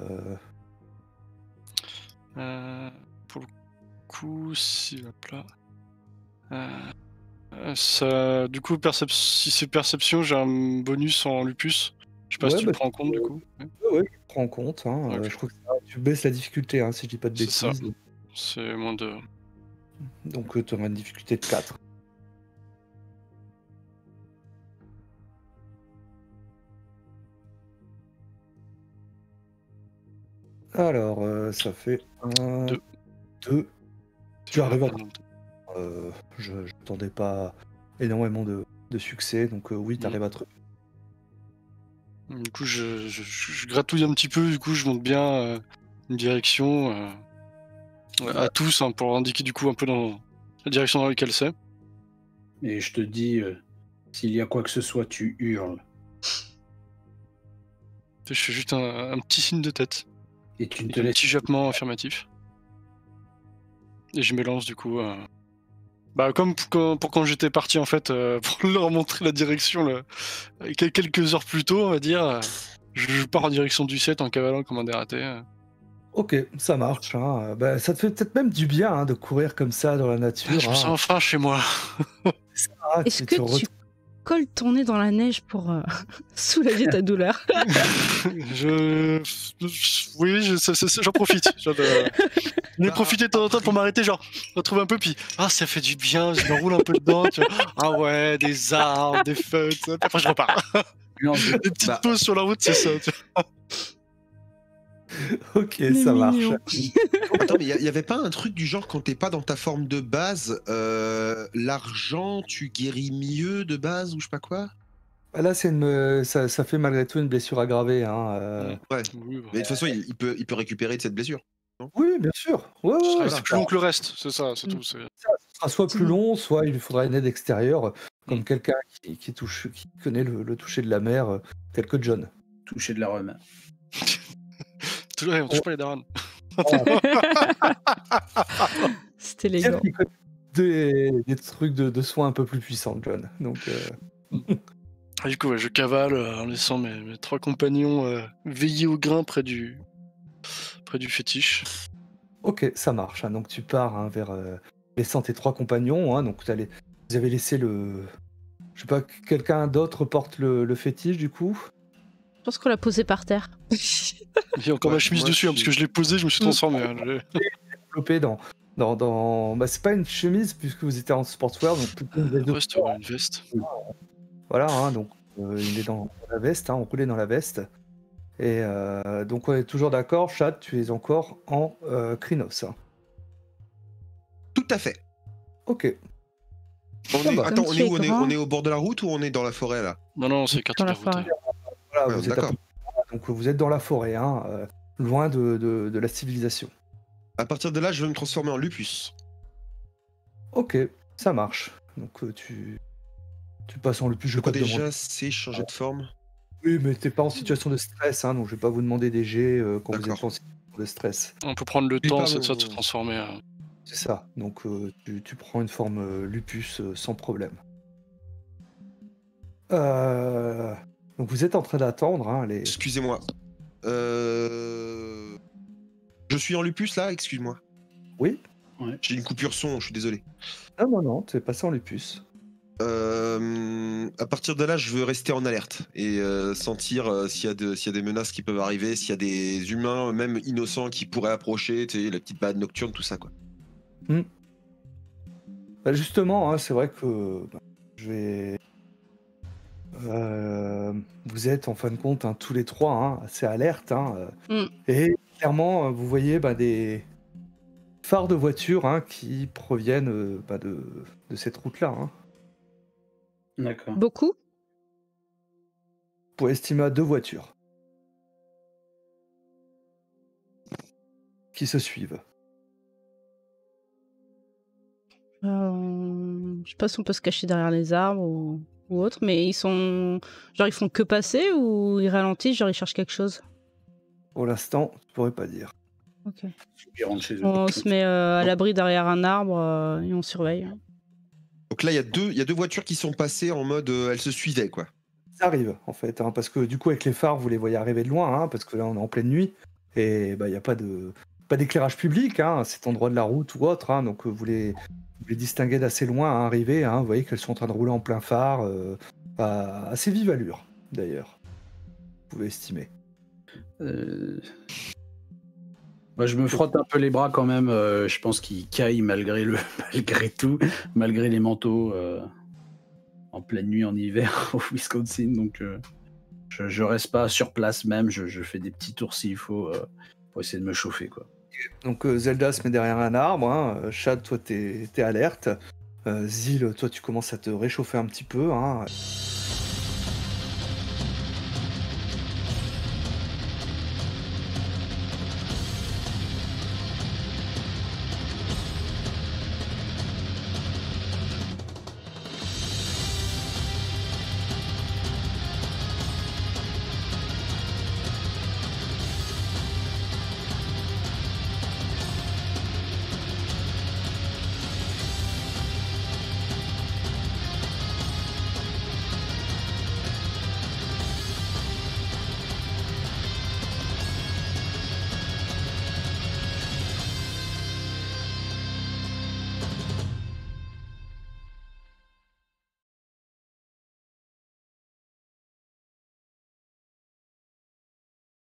C: Pour le coup, si hop là. Ça, du coup, si c'est perception, j'ai un bonus en lupus. Je sais pas si tu le prends en compte du coup.
A: Ouais, je prends en compte. Hein.
C: Okay.
A: Je crois que tu baisses la difficulté, hein, si je dis pas de bêtises.
C: C'est ça. C'est moins de...
A: Donc tu auras une difficulté de 4. Alors, ça fait 1, 2. Tu arrives à... je n'attendais pas énormément de succès, donc oui, tu arrives à te...
C: Du coup, je gratouille un petit peu, du coup, je monte bien une direction à tous, hein, pour indiquer du coup un peu dans la direction dans laquelle c'est.
F: Et je te dis, s'il y a quoi que ce soit, tu hurles.
C: Je fais juste un petit signe de tête.
F: Et tu ne te laisses...
C: Un petit jappement affirmatif. Et je m'élance du coup. Bah, comme pour quand j'étais parti en fait, pour leur montrer la direction quelques heures plus tôt, on va dire. Je pars en direction du 7 en cavalant comme un dératé.
A: Ok, ça marche. Hein. Bah, ça te fait peut-être même du bien, hein, de courir comme ça dans la nature.
C: Je me sens enfin chez moi.
B: Est-ce que tu colles ton nez dans la neige pour soulager ta douleur?
C: Oui, j'en profite. J'en ai profité de temps en temps pour m'arrêter, genre, retrouver un peu, puis ça fait du bien, je me roule un peu dedans, tu vois. Ah ouais, des arbres, des feuilles, après je repars. Des petites pauses sur la route, c'est ça. tu vois.
A: Ok,
B: Mais
A: ça marche.
B: mignon.
E: Attends, mais il y avait pas un truc du genre quand t'es pas dans ta forme de base, l'argent, tu guéris mieux de base ou je sais pas quoi?
A: Ah, là, ça fait malgré tout une blessure aggravée. Hein.
E: Ouais.
C: Oui, bah.
E: Mais de toute façon, il peut récupérer de cette blessure.
A: Oui, bien sûr. Ouais, ouais,
C: Ah,
A: ouais,
C: c'est plus long que le reste, c'est ça, c'est tout.
A: Ce sera soit plus long, soit il lui faudra une aide extérieure, comme
C: Mm.
A: quelqu'un qui connaît le toucher de la mer, tel que John.
F: Toucher de la rhum.
C: Toujours, on touche pas les darons.
B: C'est élégant.
A: Qui connaît des trucs de soins un peu plus puissants, John. Donc,
C: Du coup, ouais, je cavale en laissant mes 3 compagnons veiller au grain près du fétiche.
A: ok, ça marche. Hein. Donc tu pars hein, vers laissant tes 3 compagnons. Hein. Donc vous avez laissé le. Je sais pas, quelqu'un d'autre porte le fétiche du coup.
B: Je pense qu'on l'a posé par terre.
C: Il y a encore
E: Ouais,
C: ma chemise
E: moi,
C: dessus, hein, parce que je l'ai posée, je me suis transformé. Hein,
A: Développé dans. Bah, c'est pas une chemise puisque vous étiez en sportswear, donc plutôt une veste de
C: Reste
A: sport.
C: une veste.
A: Voilà, hein, donc il est dans la veste, hein, enroulé dans la veste. Et donc on est toujours d'accord, Chad, tu es encore en Krynos. Hein.
E: Tout à fait.
A: Ok.
E: Attends, on
B: Comme tu
E: est
B: es
E: où?
B: grand.
E: On est au bord de la route ou on est dans la forêt là?
C: Non, c'est carte
B: Dans
C: de
B: la
C: la route.
B: forêt.
A: Voilà,
E: Ouais,
A: vous êtes
E: d'accord.
A: donc vous êtes dans la forêt, hein, loin de la civilisation.
E: À partir de là, je vais me transformer en lupus.
A: Ok, ça marche. Donc tu passes en le plus, je
E: De quoi
A: peux te demander.
E: déjà, c'est changer de forme?
A: Oui, mais t'es pas en situation de stress, hein, donc je vais pas vous demander des jets quand vous
E: D'accord.
A: êtes en situation de stress.
C: On peut prendre le
E: Oui,
C: temps,
E: pardon.
C: c'est ça, de se transformer.
A: C'est ça. Donc tu prends une forme lupus sans problème. Donc vous êtes en train d'attendre hein, les.
E: Excusez-moi. Je suis en lupus là, excuse-moi.
A: Oui.
E: J'ai une coupure son, je suis désolé.
A: Non, t'es passé en lupus.
E: À partir de là, je veux rester en alerte et sentir s'il y a des menaces qui peuvent arriver, s'il y a des humains, même innocents, qui pourraient approcher, tu sais, la petite balade nocturne, tout ça, quoi.
A: Bah, justement, hein, c'est vrai que je vais. Vous êtes en fin de compte hein, tous les 3 hein, assez alertes. Hein, et clairement, vous voyez bah, des phares de voitures hein, qui proviennent bah, de cette route-là. Hein.
F: D'accord.
B: Beaucoup.
A: Vous pouvez estimer à 2 voitures qui se suivent.
B: Je sais pas si on peut se cacher derrière les arbres ou autre, mais ils sont. Genre, ils font que passer ou ils ralentissent, genre, ils cherchent quelque chose.
A: Pour l'instant, je pourrais pas dire.
B: Ok.
F: Ils rentrent chez eux.
B: On se met à l'abri derrière un arbre et on surveille.
E: Donc là, il y a deux voitures qui sont passées en mode elles se suivaient, quoi.
A: Ça arrive en fait, hein, parce que du coup avec les phares vous les voyez arriver de loin, hein, parce que là on est en pleine nuit et bah il y a pas d'éclairage public, hein, cet endroit de la route ou autre, hein, donc vous les distinguez d'assez loin hein, arriver, hein, vous voyez qu'elles sont en train de rouler en plein phare, à assez vive allure d'ailleurs, vous pouvez estimer.
F: Moi, je me frotte un peu les bras quand même. Je pense qu'ils caillent malgré tout, malgré les manteaux en pleine nuit en hiver au Wisconsin. Donc, je reste pas sur place même. Je fais des petits tours s'il faut pour essayer de me chauffer, quoi.
A: Donc Zelda se met derrière un arbre, hein, Chad, toi t'es alerte, Zil, toi tu commences à te réchauffer un petit peu, hein.